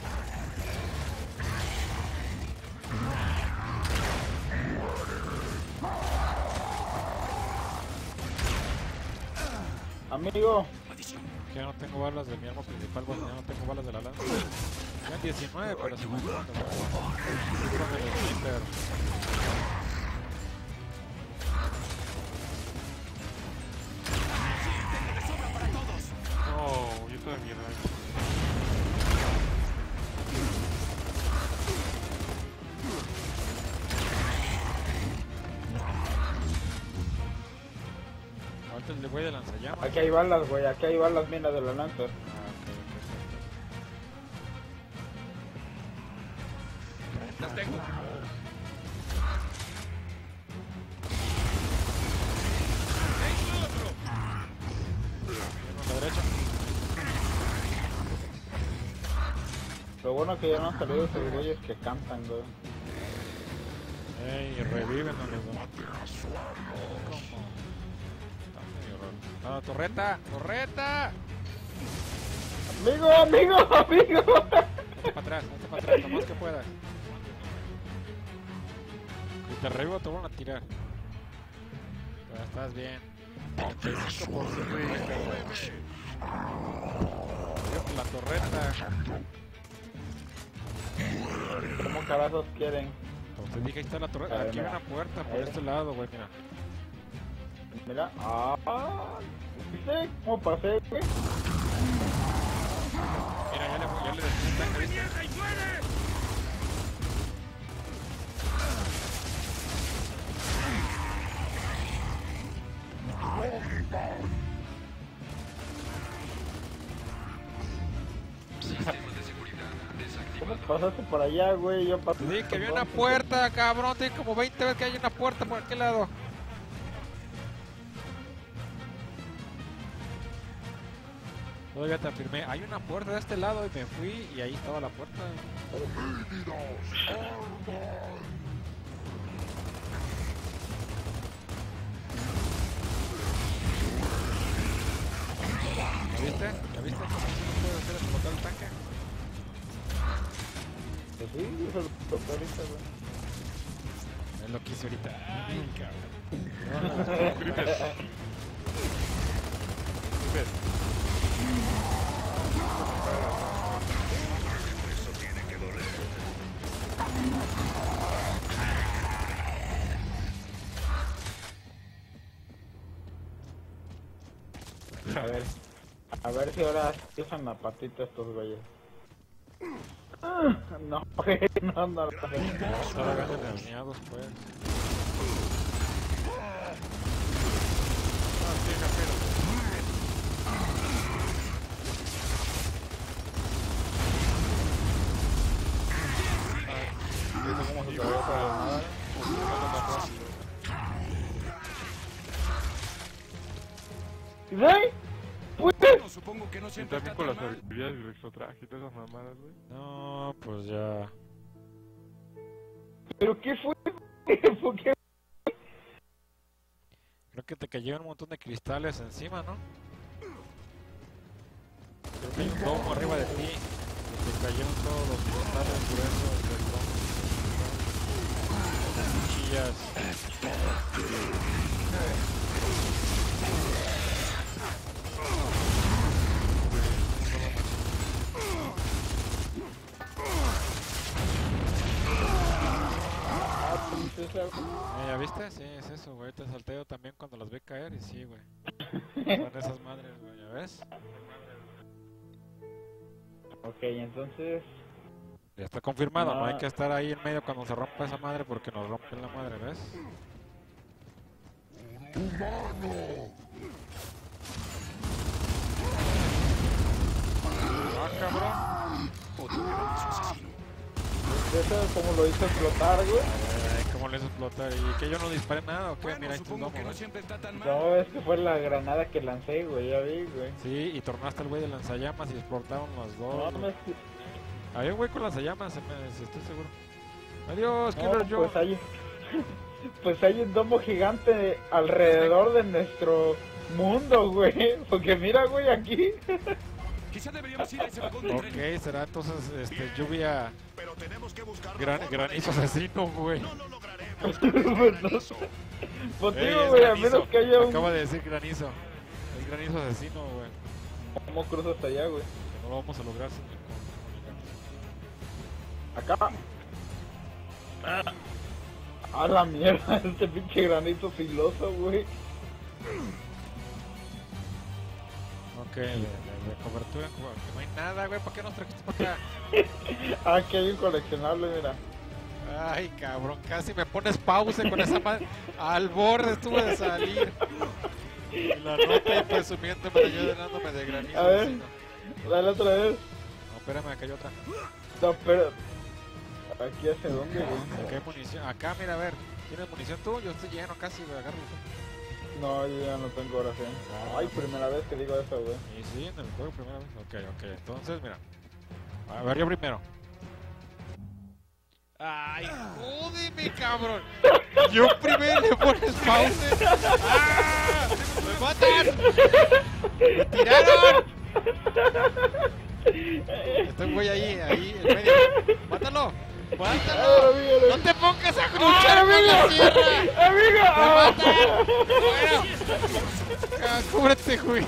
Amigo. Que ya no tengo balas de mi arma principal, bueno, ya no tengo balas de la lanza. Ya 19, pero se me acuerdo. Estoy con el sniper. No, yo estoy de mierda. Ahorita el güey de lanzallamas. Aquí hay balas, güey. Aquí hay balas, mira, de la lanza. Las tengo. A la derecha. Lo bueno que ya no han salido esos güeyes que cantan, güey. Ey, reviven a los demás. ¿Cómo? Está medio cabrón. No, torreta, torreta. Amigo. Hazte para atrás, lo más que puedas. Si te revivo te van a tirar. Pero estás bien. 35%. La torreta. ¿Cómo carajos quieren? Entonces dije, ahí está la torreta. Aquí hay una puerta por este lado, güey, mira. Mira, ¿viste cómo pasé, güey? Mira, ya le destruí el tanque, ¿viste? ¿Cómo pasaste por allá, güey? Yo pasé. Sí, que había una puerta, cabrón. Tiene como 20 veces que hay una puerta por aquel lado. Todavía te afirmé, hay una puerta de este lado y me fui y ahí estaba la puerta. ¿Ya viste? ¿Ya viste cómo no puede hacer explotar el tanque? Sí, eso lo explotó ahorita, güey. Es lo que hice ahorita. Ay, cabrón. Eso tiene que doler. A ver si ahora usan la patita estos güeyes. No, güey, no. Ahora ganan alineados, pues. Sí, capero. ¿Viste cómo se atraviesa la madre? ¿Sí? Bueno, supongo que no Y siempre también está con tan las mal. habilidades del exotraje y todas esas mamadas, güey. No, pues ya. ¿Pero qué fue? ¿Por qué? Creo que te cayeron un montón de cristales encima, ¿no? Creo que hay un domo arriba de ti. Y te cayeron todos los cristales gruesos del domo. Las cuchillas. ¿Ya viste? Sí, es eso, güey. Te salteo también cuando las ve caer y sí, güey. Son esas madres, güey, ¿ya ves? Ok, entonces... Ya está confirmado, no hay que estar ahí en medio cuando se rompa esa madre porque nos rompen la madre, ¿ves? ¡Ah, cabrón! ¿Eso es como lo hizo explotar, güey? Ay, ¿cómo le hizo explotar? ¿Y que yo no disparé nada o qué? Bueno, Mira, ahí está el supongo domo, que no ¿ves? siempre está tan mal. No, es que fue la granada que lancé, güey, ya vi, güey. Sí, y tornaste al güey de lanzallamas y explotaron los dos. No, güey. Hay un güey con lanzallamas, estoy seguro. Adiós, No, Killer Joe. pues hay un domo gigante alrededor de nuestro mundo, güey. Porque mira, güey, aquí. Quizá deberíamos ir a ese vagón de tren. Ok, será entonces lluvia. Pero tenemos que buscar Granizo asesino, güey. No lo lograremos. Pues Ey, digo, es güey, a granizo. menos que haya un... Acaba de decir granizo. Es granizo asesino, güey. ¿Cómo cruzo hasta allá, güey? No lo vamos a lograr sin Acá. A la mierda, este pinche granito filoso, güey. Ok, de cobertura, que no hay nada, güey. ¿Para qué nos trajiste para acá? Aquí hay un coleccionable, mira. Ay, cabrón, casi me pones pause con esa madre. Al borde estuve de salir. Y la nota y presumiéndome, yo llenándome de granizo. A ver, asesino. dale otra vez. No, espérame, acá hay otra. No, espera. ¿Aquí hacia dónde, güey? Acá hay munición. Acá, mira, a ver. ¿Tienes munición tú? Yo estoy lleno casi, güey. Agárralo. No, yo ya no tengo oración. Ay, primera vez que digo eso, güey. Y sí, en el juego primera vez. Ok. Entonces, mira. A ver, yo primero. Ay, jódeme, cabrón. Yo primero le pones pause. ¡Ah! ¡Me matan! ¡Me tiraron! Está un güey ahí, en medio. ¡Mátalo! ¡Mátalo! ¡No te pongas a luchar con la tierra! ¡Amigo! ¡Me matan! ¡Bueno! ¡Cúbrete, güey!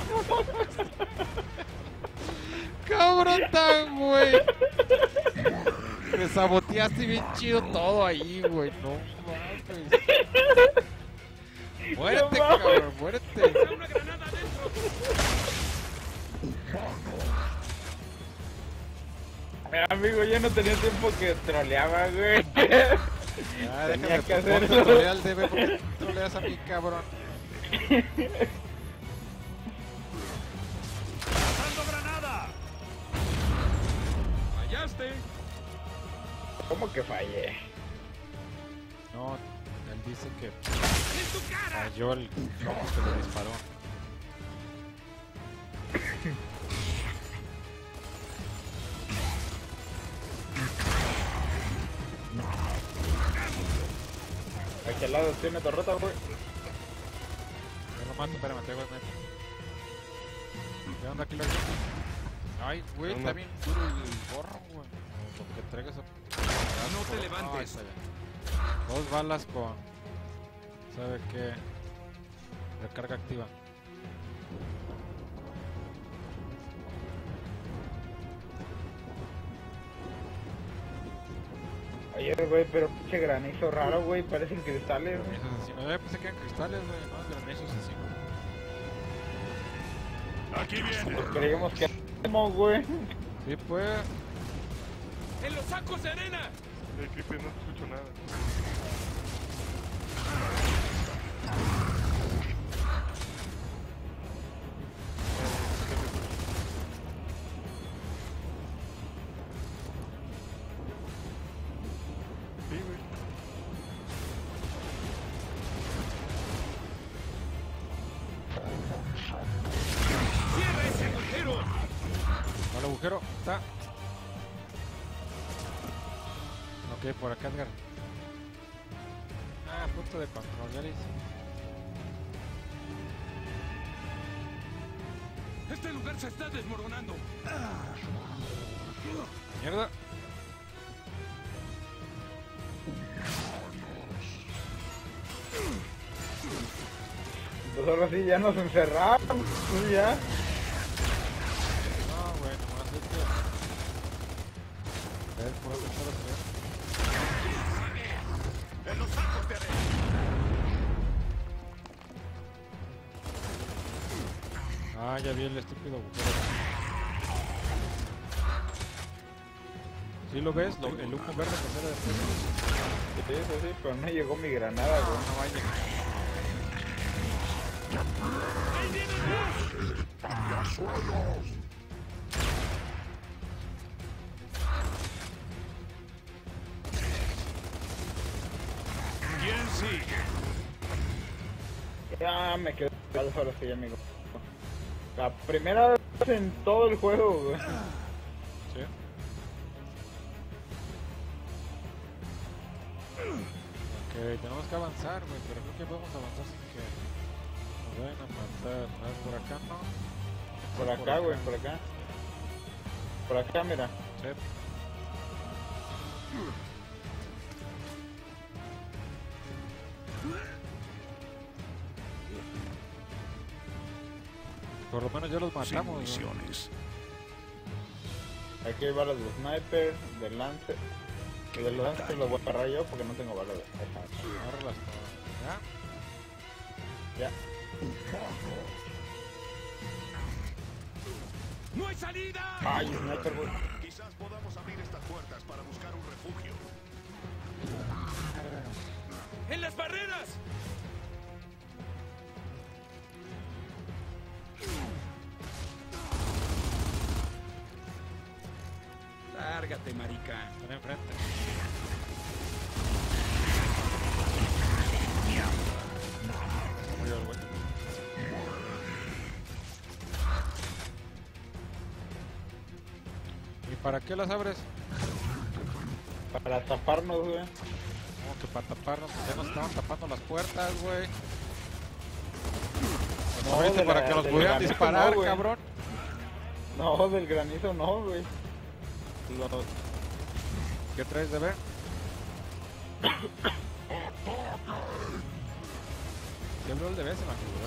¡Cabrón tan, güey! Me saboteaste bien chido todo ahí, güey. No mames. Muérete, cabrón, muérete. ¡Una granada adentro! Amigo, yo no tenía tiempo que troleaba, güey. Ya, déjame que hacerlo. Trolear al DB porque troleas a mí, cabrón. ¡Lanzando granada! ¡Fallaste! ¿Cómo que fallé? No, él dice que falló el loco que le disparó. Aquí al lado tiene torreta, güey. Yo lo mato, espérame, te voy a meter. ¿Qué onda, Killer? Ay, güey, está bien duro el gorro, güey. Lo que traigas a... No te levantes. No, 2 balas con... ¿Sabe qué? Recarga activa. Oye, güey, pero pinche granizo raro, güey. Parecen cristales, güey. Granizo asesino. Pensé que eran cristales, güey. No, es granizo asesino. Aquí viene. Pues creímos que... güey. Sí, pues... ¡En los sacos de arena! El creeper no escucho nada. Sí, güey. ¡Cierra ese agujero! ¿Cuál agujero? Está. Ok, por acá, Edgar. Ah, punto de control, ya le hice. ¡Este lugar se está desmoronando! Mierda. Pues ahora sí ya nos encerramos, pues ya. No, güey, nomás es que... A ver, por dónde está la señal. ¡En los sacos de arena! Ah, ya vi el estúpido agujero. ¿Sí lo ves? El humo verde que sale después. Sí, pero no llegó mi granada, güey. No vaya. ¿Quién sigue? Ya me quedé ahora sí, amigo. La primera vez en todo el juego, güey. Sí. Ok, tenemos que avanzar, güey, pero creo que podemos avanzar sin que nos vayan a matar. A ver, por acá, ¿no? Por acá, güey, por acá. Por acá, mira. Sí. Por lo menos ya los matamos. Misiones. Aquí hay balas de sniper, de lance. Y de los lances los voy a agarrar yo porque no tengo balas de sniper. Agárralas todas. ¿Ya? Ya. ¡No hay salida! Ay, sniper, güey. Quizás podamos abrir estas puertas para buscar un refugio. ¡En las barreras! Lárgate, marica. Están enfrente. Murió el güey. ¿Y para qué las abres? Para taparnos, güey. ¿Cómo que para taparnos? Ya nos estaban tapando las puertas, güey. No, ¿No viste para que nos pudieran disparar, no, cabrón? No, del granizo no, güey. ¿Qué traes de ver? ¿Qué habló el de B? Se me acordó.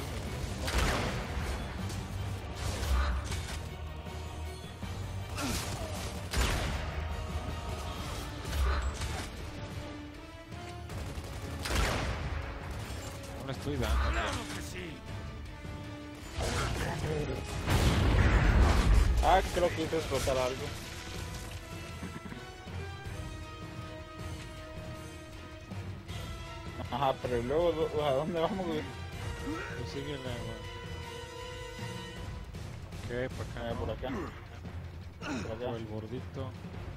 No le estoy dando. ¡Claro que sí! Ah, creo que hice explotar algo. Ajá, pero luego, ¿a dónde vamos, güey? Pues síguele, güey. Ok, por acá. Por acá. Por acá. Por el bordito.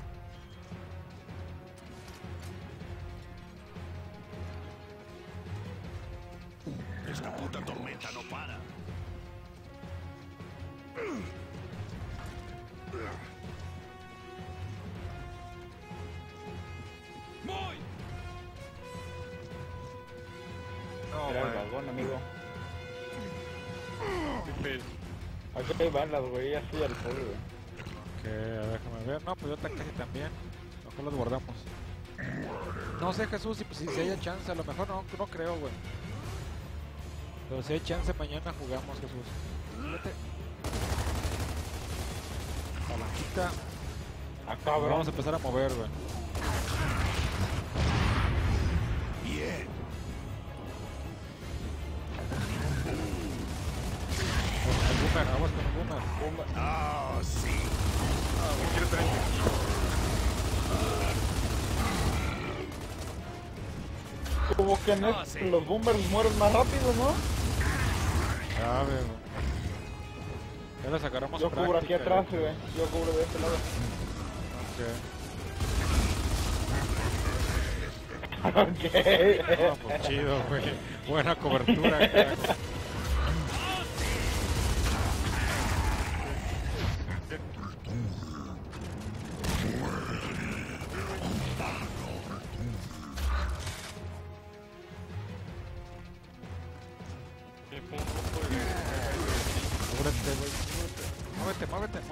Esta puta tormenta no para. ¡Voy! No, era el vagón, amigo. Qué pedo. Aquí hay balas, güey, así al pobre, güey. Ok, déjame ver. No, pues yo casi también. Mejor los guardamos. No sé, Jesús, si hay chance. A lo mejor no creo, güey. Pero si hay chance, mañana jugamos, Jesús. Fíjate. Palanquita. Acá, bro. Vamos a empezar a mover, güey. Bien. El boomer, aguas con el boomer. Ah, sí. Quiero tener. Como que no, sí. los boomers mueren más rápido, ¿no? Ya, güey. Ya les agarramos Yo cubro aquí atrás, güey. Yo cubro de este lado. Ok. Ok. No, pues chido, güey. Buena cobertura, carajo. Cúbrete, güey. Muévete.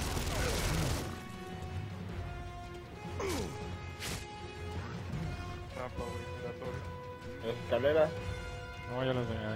Trampa, güey, giratorio. Escalera. No, ya los venía.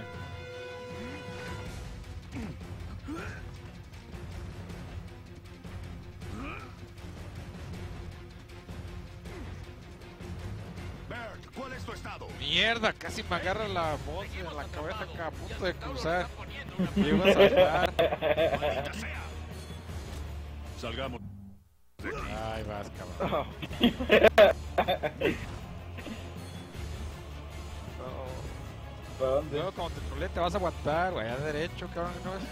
Bert, ¿cuál es tu estado? Mierda, casi me agarra la voz en la cabeza acá a punto de cruzar. Me iba a saltar. Maldita sea. Salgamos. Ay, vas, cabrón. ¿Para dónde? Luego cuando te trolé te vas a aguantar, güey, a derecho, cabrón, no es.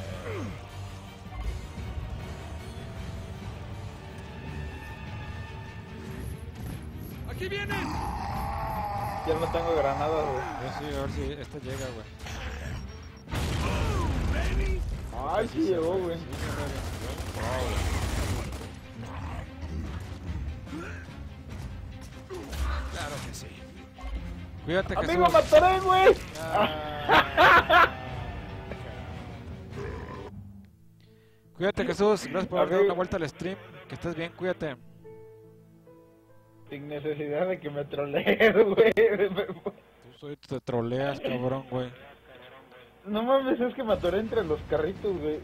¡Aquí vienen! Ya no tengo granadas, güey. Yo sí, a ver si este llega, güey. Ay, sí llegó, güey. Claro que sí. Cuídate, Jesús. ¡Amigo, mataré, güey! Cuídate, Jesús. Gracias por dar una vuelta al stream. Que estés bien, cuídate. Sin necesidad de que me trolees, güey. Tú te troleas, cabrón, güey. No mames, es que me atoré entre los carritos, güey.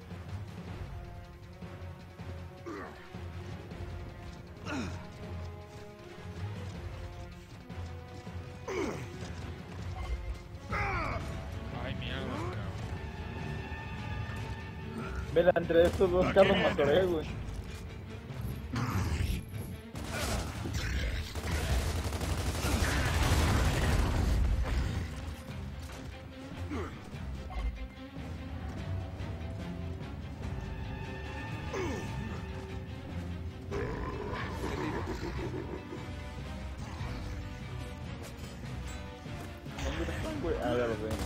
Ay, mierda, cabrón. Mira, entre estos dos carros me atoré, güey. ¿Dónde están, güey? Ah, ya los veo.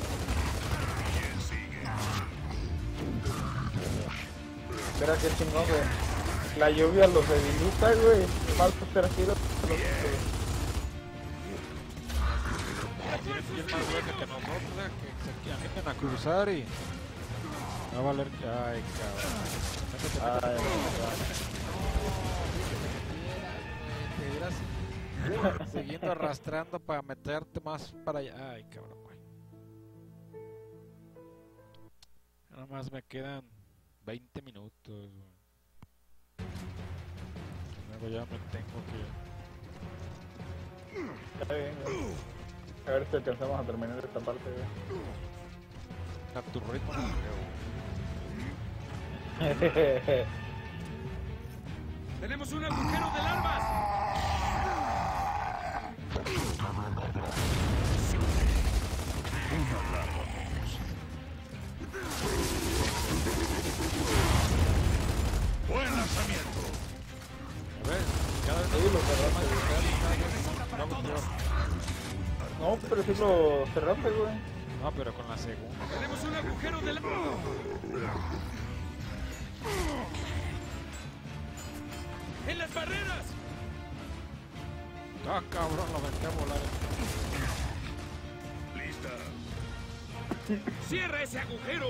Mira qué chingón, güey. La lluvia los debilita, güey. Más tercios Tienen bien más hueca que nosotros, que se animen a cruzar y... Va a valer... Ay, cabrón. Ay, te irás siguiendo arrastrando para meterte más para allá. Ay, cabrón, güey. Nada más me quedan 20 minutos, güey. Luego ya me tengo que... Está bien, güey. A ver si alcanzamos a terminar esta parte, güey. A tu ritmo no creo. ¡Tenemos un agujero de larvas! ¡Buen lanzamiento! A ver, cada vez No, pero sí lo cerraste, güey. No, pero con la segunda. ¡Tenemos un agujero de larvas! ¡En las barreras! Ah, cabrón, lo metí a volar. ¡Lista! ¡Cierra ese agujero!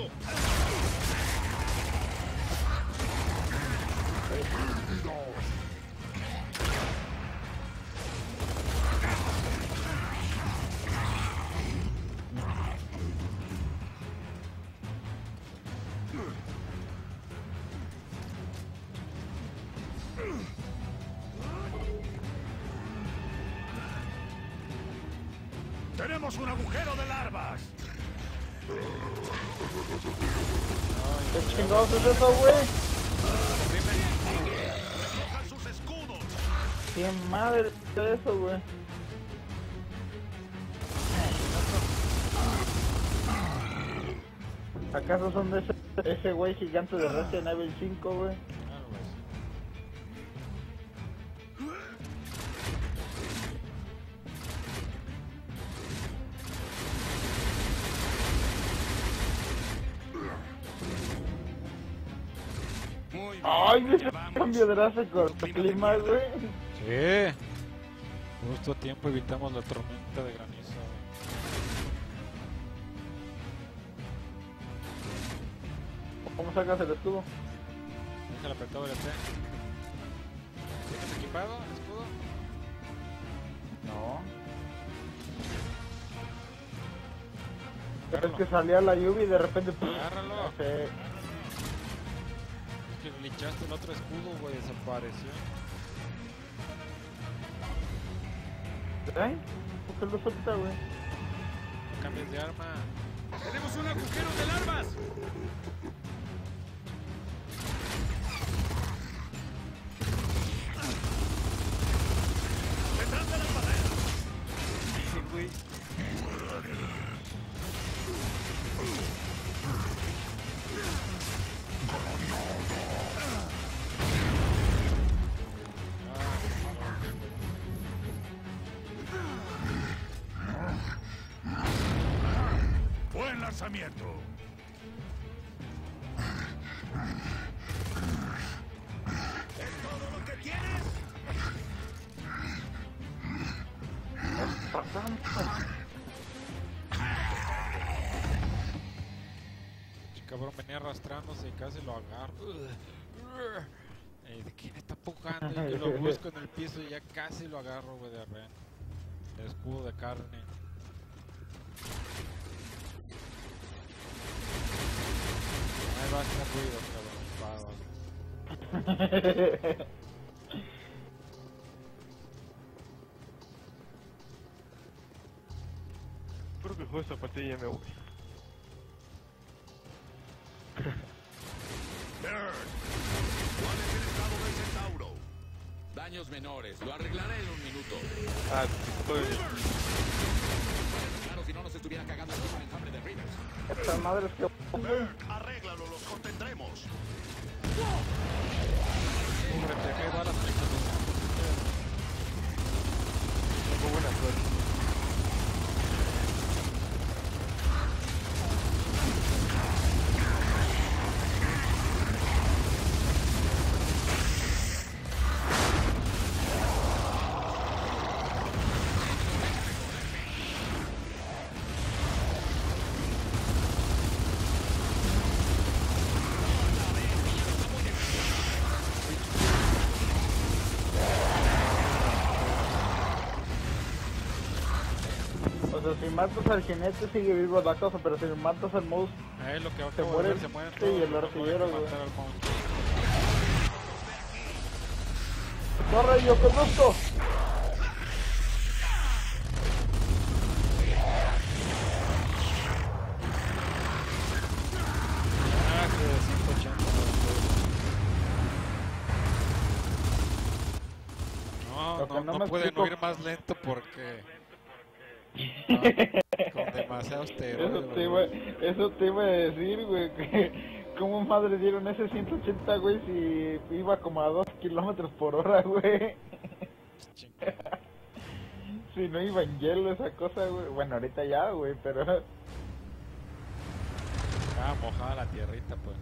¡Tenemos un agujero de larvas! ¿Qué chingados es eso, güey? ¡Recojan sus escudos! ¿Qué madre es eso, güey? ¿Acaso son de ese güey gigante de Resident Evil 5, güey? Ay, ese cambio drástico de clima, güey. Sí. Justo a tiempo evitamos la tormenta de granizo. ¿Cómo sacas el escudo? Déjale apretado el T. ¿Tienes equipado el escudo? No. Pero es que salía la lluvia y de repente... Agárralo. Sí. Es que glitchaste el otro escudo, güey, desapareció. ¿Eh? ¿Por qué lo suelta, güey? No cambies de arma. ¡Tenemos un agujero de larvas! ¡Detrás de las barreras! Sí, güey. ¡Buen lanzamiento! ¿Es todo lo que tienes? Cabrón venía arrastrándose y casi lo agarro. ¿De quién está empujando? Y yo lo busco en el piso y ya casi lo agarro, güey, de ren. El escudo de carne. Ahí va a hacer ruido, cabrón. Creo que juego esta partida ya me voy. ¿Cuál es el estado del Centauro? Daños menores. Lo arreglaré en un minuto. Ah, estoy... Claro, si no nos estuviera cagando encima el enjambre de Rivers. Esta madre es que... Arréglalo, los contendremos. Tengo balas. Tengo buena suerte. Pero si matas al jinete sigue vivo la cosa, pero si matas al monstruo lo que se muere se mueren sí, todos, y el no artillero, pueden güey. matar al monstruo. ¡Corre, yo conozco! Ah, que de 180. No pueden huir más lento porque con demasiado esteroide. Eso te iba a decir, güey, que cómo madre dieron ese 180, güey, si iba como a 2 kilómetros por hora, güey. Si no iba en hielo esa cosa, güey. Bueno, ahorita ya, güey, pero... Ah, mojada la tierrita, pues.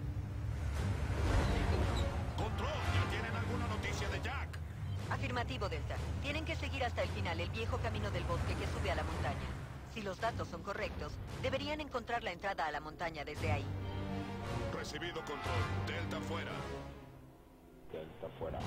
Control, ¿ya tienen alguna noticia de Jack? Afirmativo, Delta. Tienen que seguir hasta el final el viejo camino del bosque que sube a la montaña. Si los datos son correctos, deberían encontrar la entrada a la montaña desde ahí. Recibido, Control. Delta fuera. Delta fuera.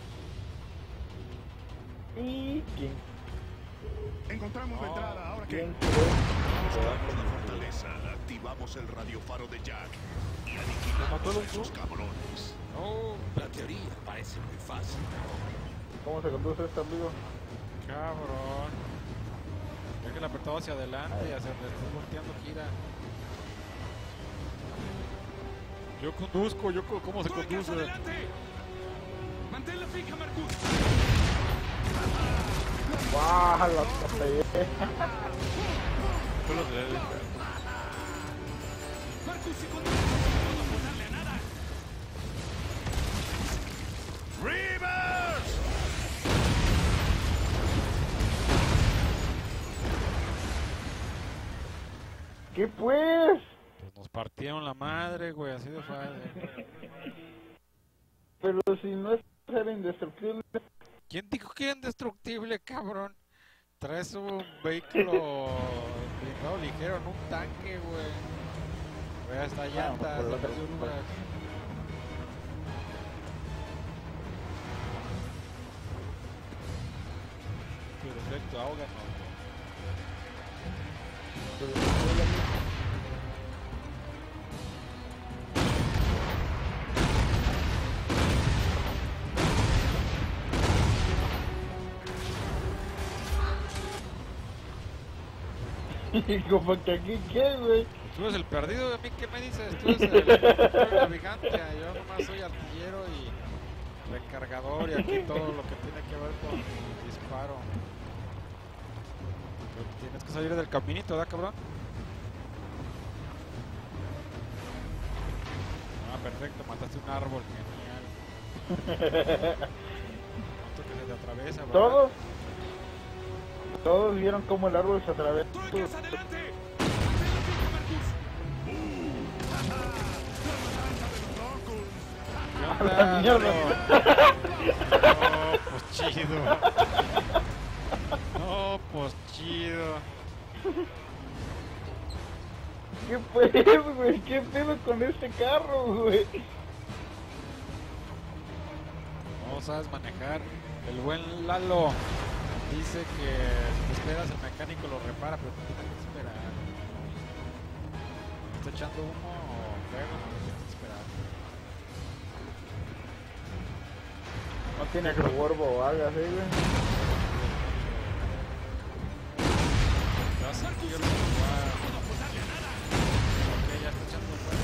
¿Y quién? Encontramos la entrada, ahora que... ¿Quién buscamos la fortaleza, activamos el radiofaro de Jack y aniquilamos a esos cabrones. Oh, la teoría parece muy fácil. ¿Cómo se conduce esto, amigo? Cabrón. Ya que el apretado hacia adelante y hacia donde estés volteando gira. Yo conduzco, ¿cómo se conduce? ¡Mantén la fija, Marcus! ¡Guau! La atropellé. Solo se debe. Marcus, si conduce, no vamos a darle a nada. ¡Rivers! ¿Qué pues? Pues nos partieron la madre, güey, así de fácil. Pero si no es ser indestructible. ¿Quién dijo que era indestructible, cabrón? Traes un vehículo blindado ligero en un tanque, güey. Ve hasta llantas, por lo verduras. Perfecto, ahóganos. Como que aquí, ¿qué, güey? Tú eres el perdido, ¿a mí qué me dices? Tú eres el navegante, yo nomás soy artillero y recargador y aquí todo lo que tiene que ver con disparo. Pero tienes que salir del caminito, ¿verdad, cabrón? Ah, perfecto, mataste un árbol, genial. Esto que se te atraviesa, ¿verdad? ¿Todos? Todos vieron cómo el árbol se atravesó. ¡Trucas, adelante! ¿Qué onda? Mierda. No, pues chido. No, pues chido. ¿Qué pues, güey? ¿Qué pedo con este carro, güey? No sabes manejar. El buen Lalo dice que si te esperas el mecánico lo repara, pero tú tienes que esperar. ¿Está echando humo o fuego? No tienes que esperar. No tiene reborbo o algo así, güey. Gracias, yo lo voy Ok, ya está echando fuego.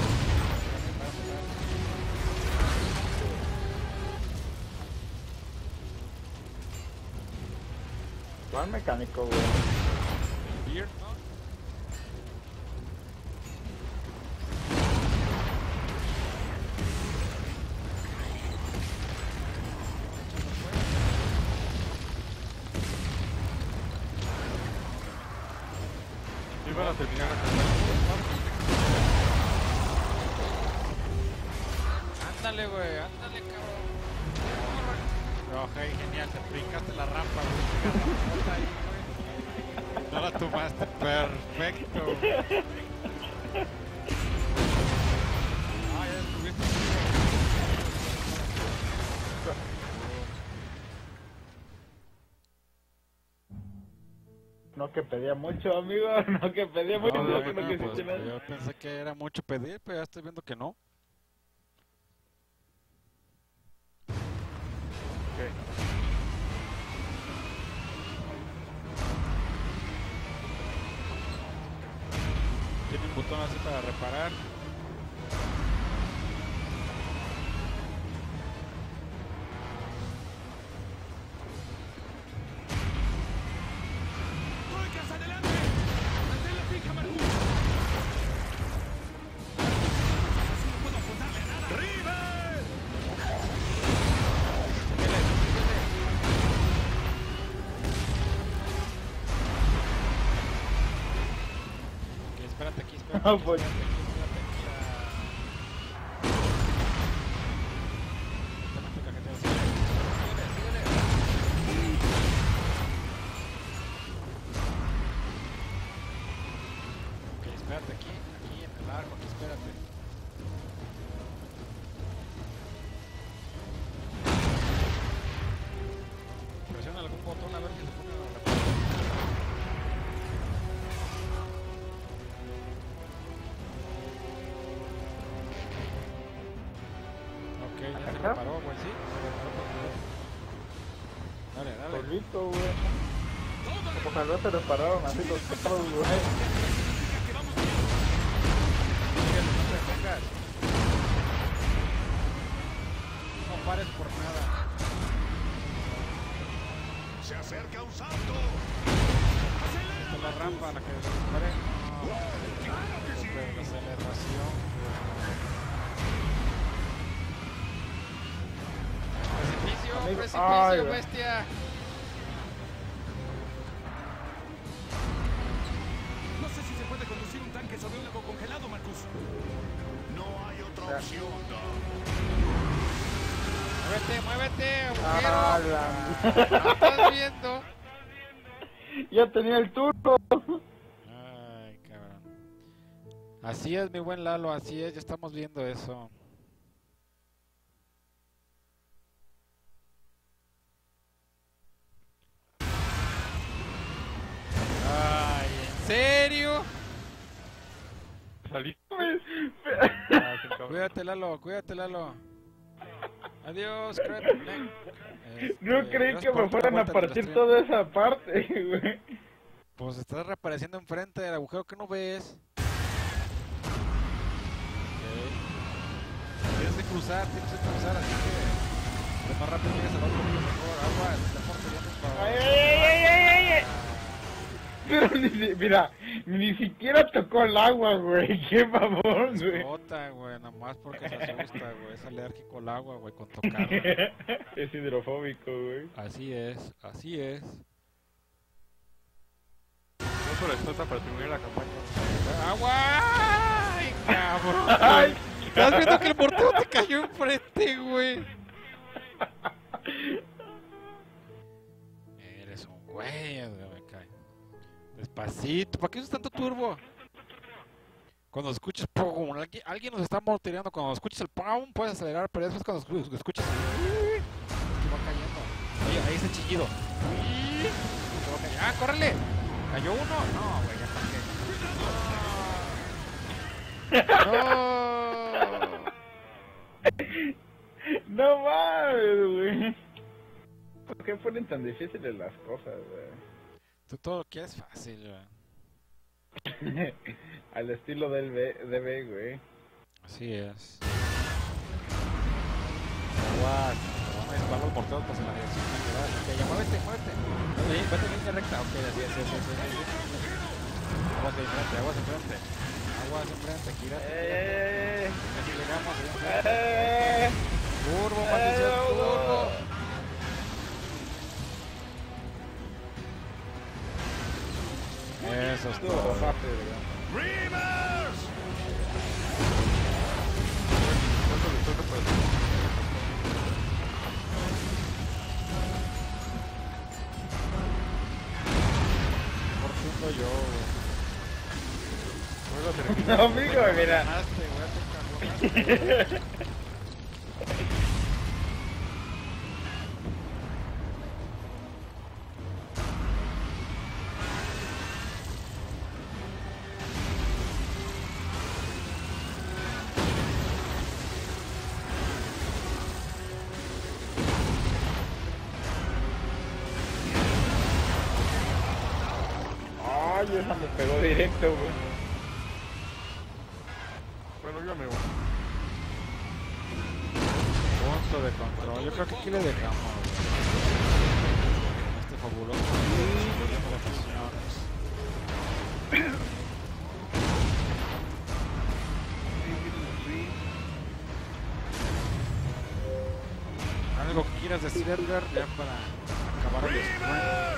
¿Cuál mecánico, güey? Beer, ¿no? Iban a terminar Ándale, güey, ándale, cabrón. Ok, genial, te brincaste la rampa, güey. No la tomaste, perfecto. Ah, ya descubriste. No que pedía mucho, amigo, no que pedía mucho. No, No, bueno, que pues, sí, yo pensé que era mucho pedir, pero ya estoy viendo que no. Tiene un botón así para reparar. Espérate aquí, espérate. No, pues. Ok, espérate aquí en el arco, espérate. Presiona algún botón a ver si se pone la Ok, ya se reparó, güey, sí. Dale, dale. Solito, güey. Ojalá se repararon así los carros, güey. No pares por nada. Se acerca un salto. Esta es la rampa a la que disparé. Claro que sí. La aceleración. Precipicio, Amigo, precipicio, ay, bestia. No sé si se puede conducir un tanque sobre un lago congelado, Marcus. No hay otra opción, Doc. Muévete, Ah, agujero. ¿Estás viendo? Ya tenía el turno. Ay, cabrón. Así es, mi buen Lalo, así es, ya estamos viendo eso. Ay, ¿en serio? ¿Saliste? Cuídate, Lalo. Adiós, crap. No creí que me fueran a partir toda esa parte, güey. Pues estás reapareciendo enfrente del agujero que no ves. Tienes que cruzar, así que lo más rápido llegas al otro, mejor. Agua, mejor seríamos para... Ay. Pero ni siquiera tocó el agua, güey. Qué favor, güey. Bota, güey, nomás porque se asusta, güey. Es alérgico al agua, güey, con tocarlo. Es hidrofóbico, güey. Así es. No solo explota para terminar la campaña. ¡Agua! ¡Ay, cabrón! Ay. ¿Estás viendo que el mortero te cayó enfrente, güey? Eres un güey, me cae. Despacito, ¿para qué usas tanto turbo? Cuando escuches pum, alguien nos está mortereando. Cuando escuches el pum, puedes acelerar, pero después cuando escuches se va cayendo. Oye, ahí está el chillido. ¡Ah, córrele! ¿Cayó uno? No, güey, ya para qué. ¡No! No mames, güey. ¿Por qué ponen tan difíciles las cosas, güey? Tú todo lo quieres fácil, güey. Al estilo del DB, güey. Así es. Aguas, van a disparar los morteros pues en la dirección natural. Ok, ya muévete. Vete en línea recta. Ok, así. Aguas enfrente. Gírate. Aquí llegamos. Turbo, maldición, turbo. Eso es todo. ¡Rivers! Por cierto yo, No, amigo, mira. y esa me pegó directo, güey. Bueno, yo me voy. Punto de control. Yo creo que aquí le dejamos, güey. Este fabuloso. ¿Algo que quieras decir, Edgar, ya para acabar el stream?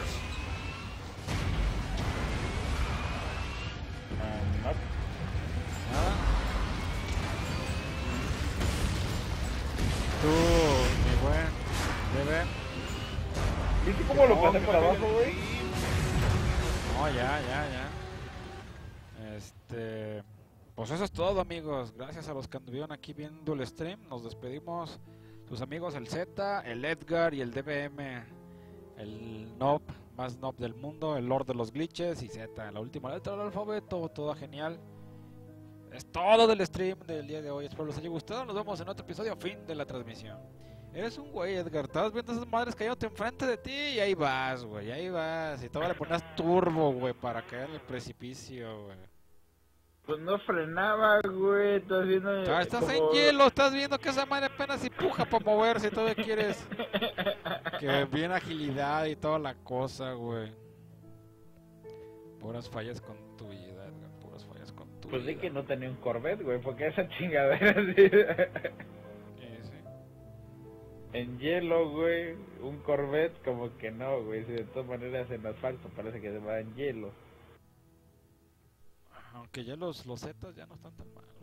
No. Nada. Tú, mi buen bebé. ¿Viste cómo lo pasé por abajo, güey? No, ya. Pues eso es todo, amigos. Gracias a los que anduvieron aquí viendo el stream. Nos despedimos. Sus amigos el Z, el Edgar y el DBM. El Nob, más Nob del mundo. El Lord de los Glitches y Z, la última letra del alfabeto. Todo genial. Es todo del stream del día de hoy. Espero les haya gustado. Nos vemos en otro episodio. Fin de la transmisión. Eres un güey, Edgar. Estabas viendo esas madres cayéndote enfrente de ti y ahí vas, güey. Ahí vas. Y todavía le ponías turbo, güey, para caer en el precipicio, güey. Pues no frenaba, güey. Estás viendo. Estás como... en hielo. Estás viendo que esa madre apenas si puja para moverse. Y todavía quieres que bien agilidad y toda la cosa, güey. Puras fallas con tu vida, Edgar. Puras fallas con tu Pues vida. sí que no tenía un Corvette, güey. Porque esa chingadera así. En hielo, güey, un Corvette como que no, güey, si de todas maneras en asfalto parece que se va en hielo. Aunque ya los Zetas ya no están tan mal.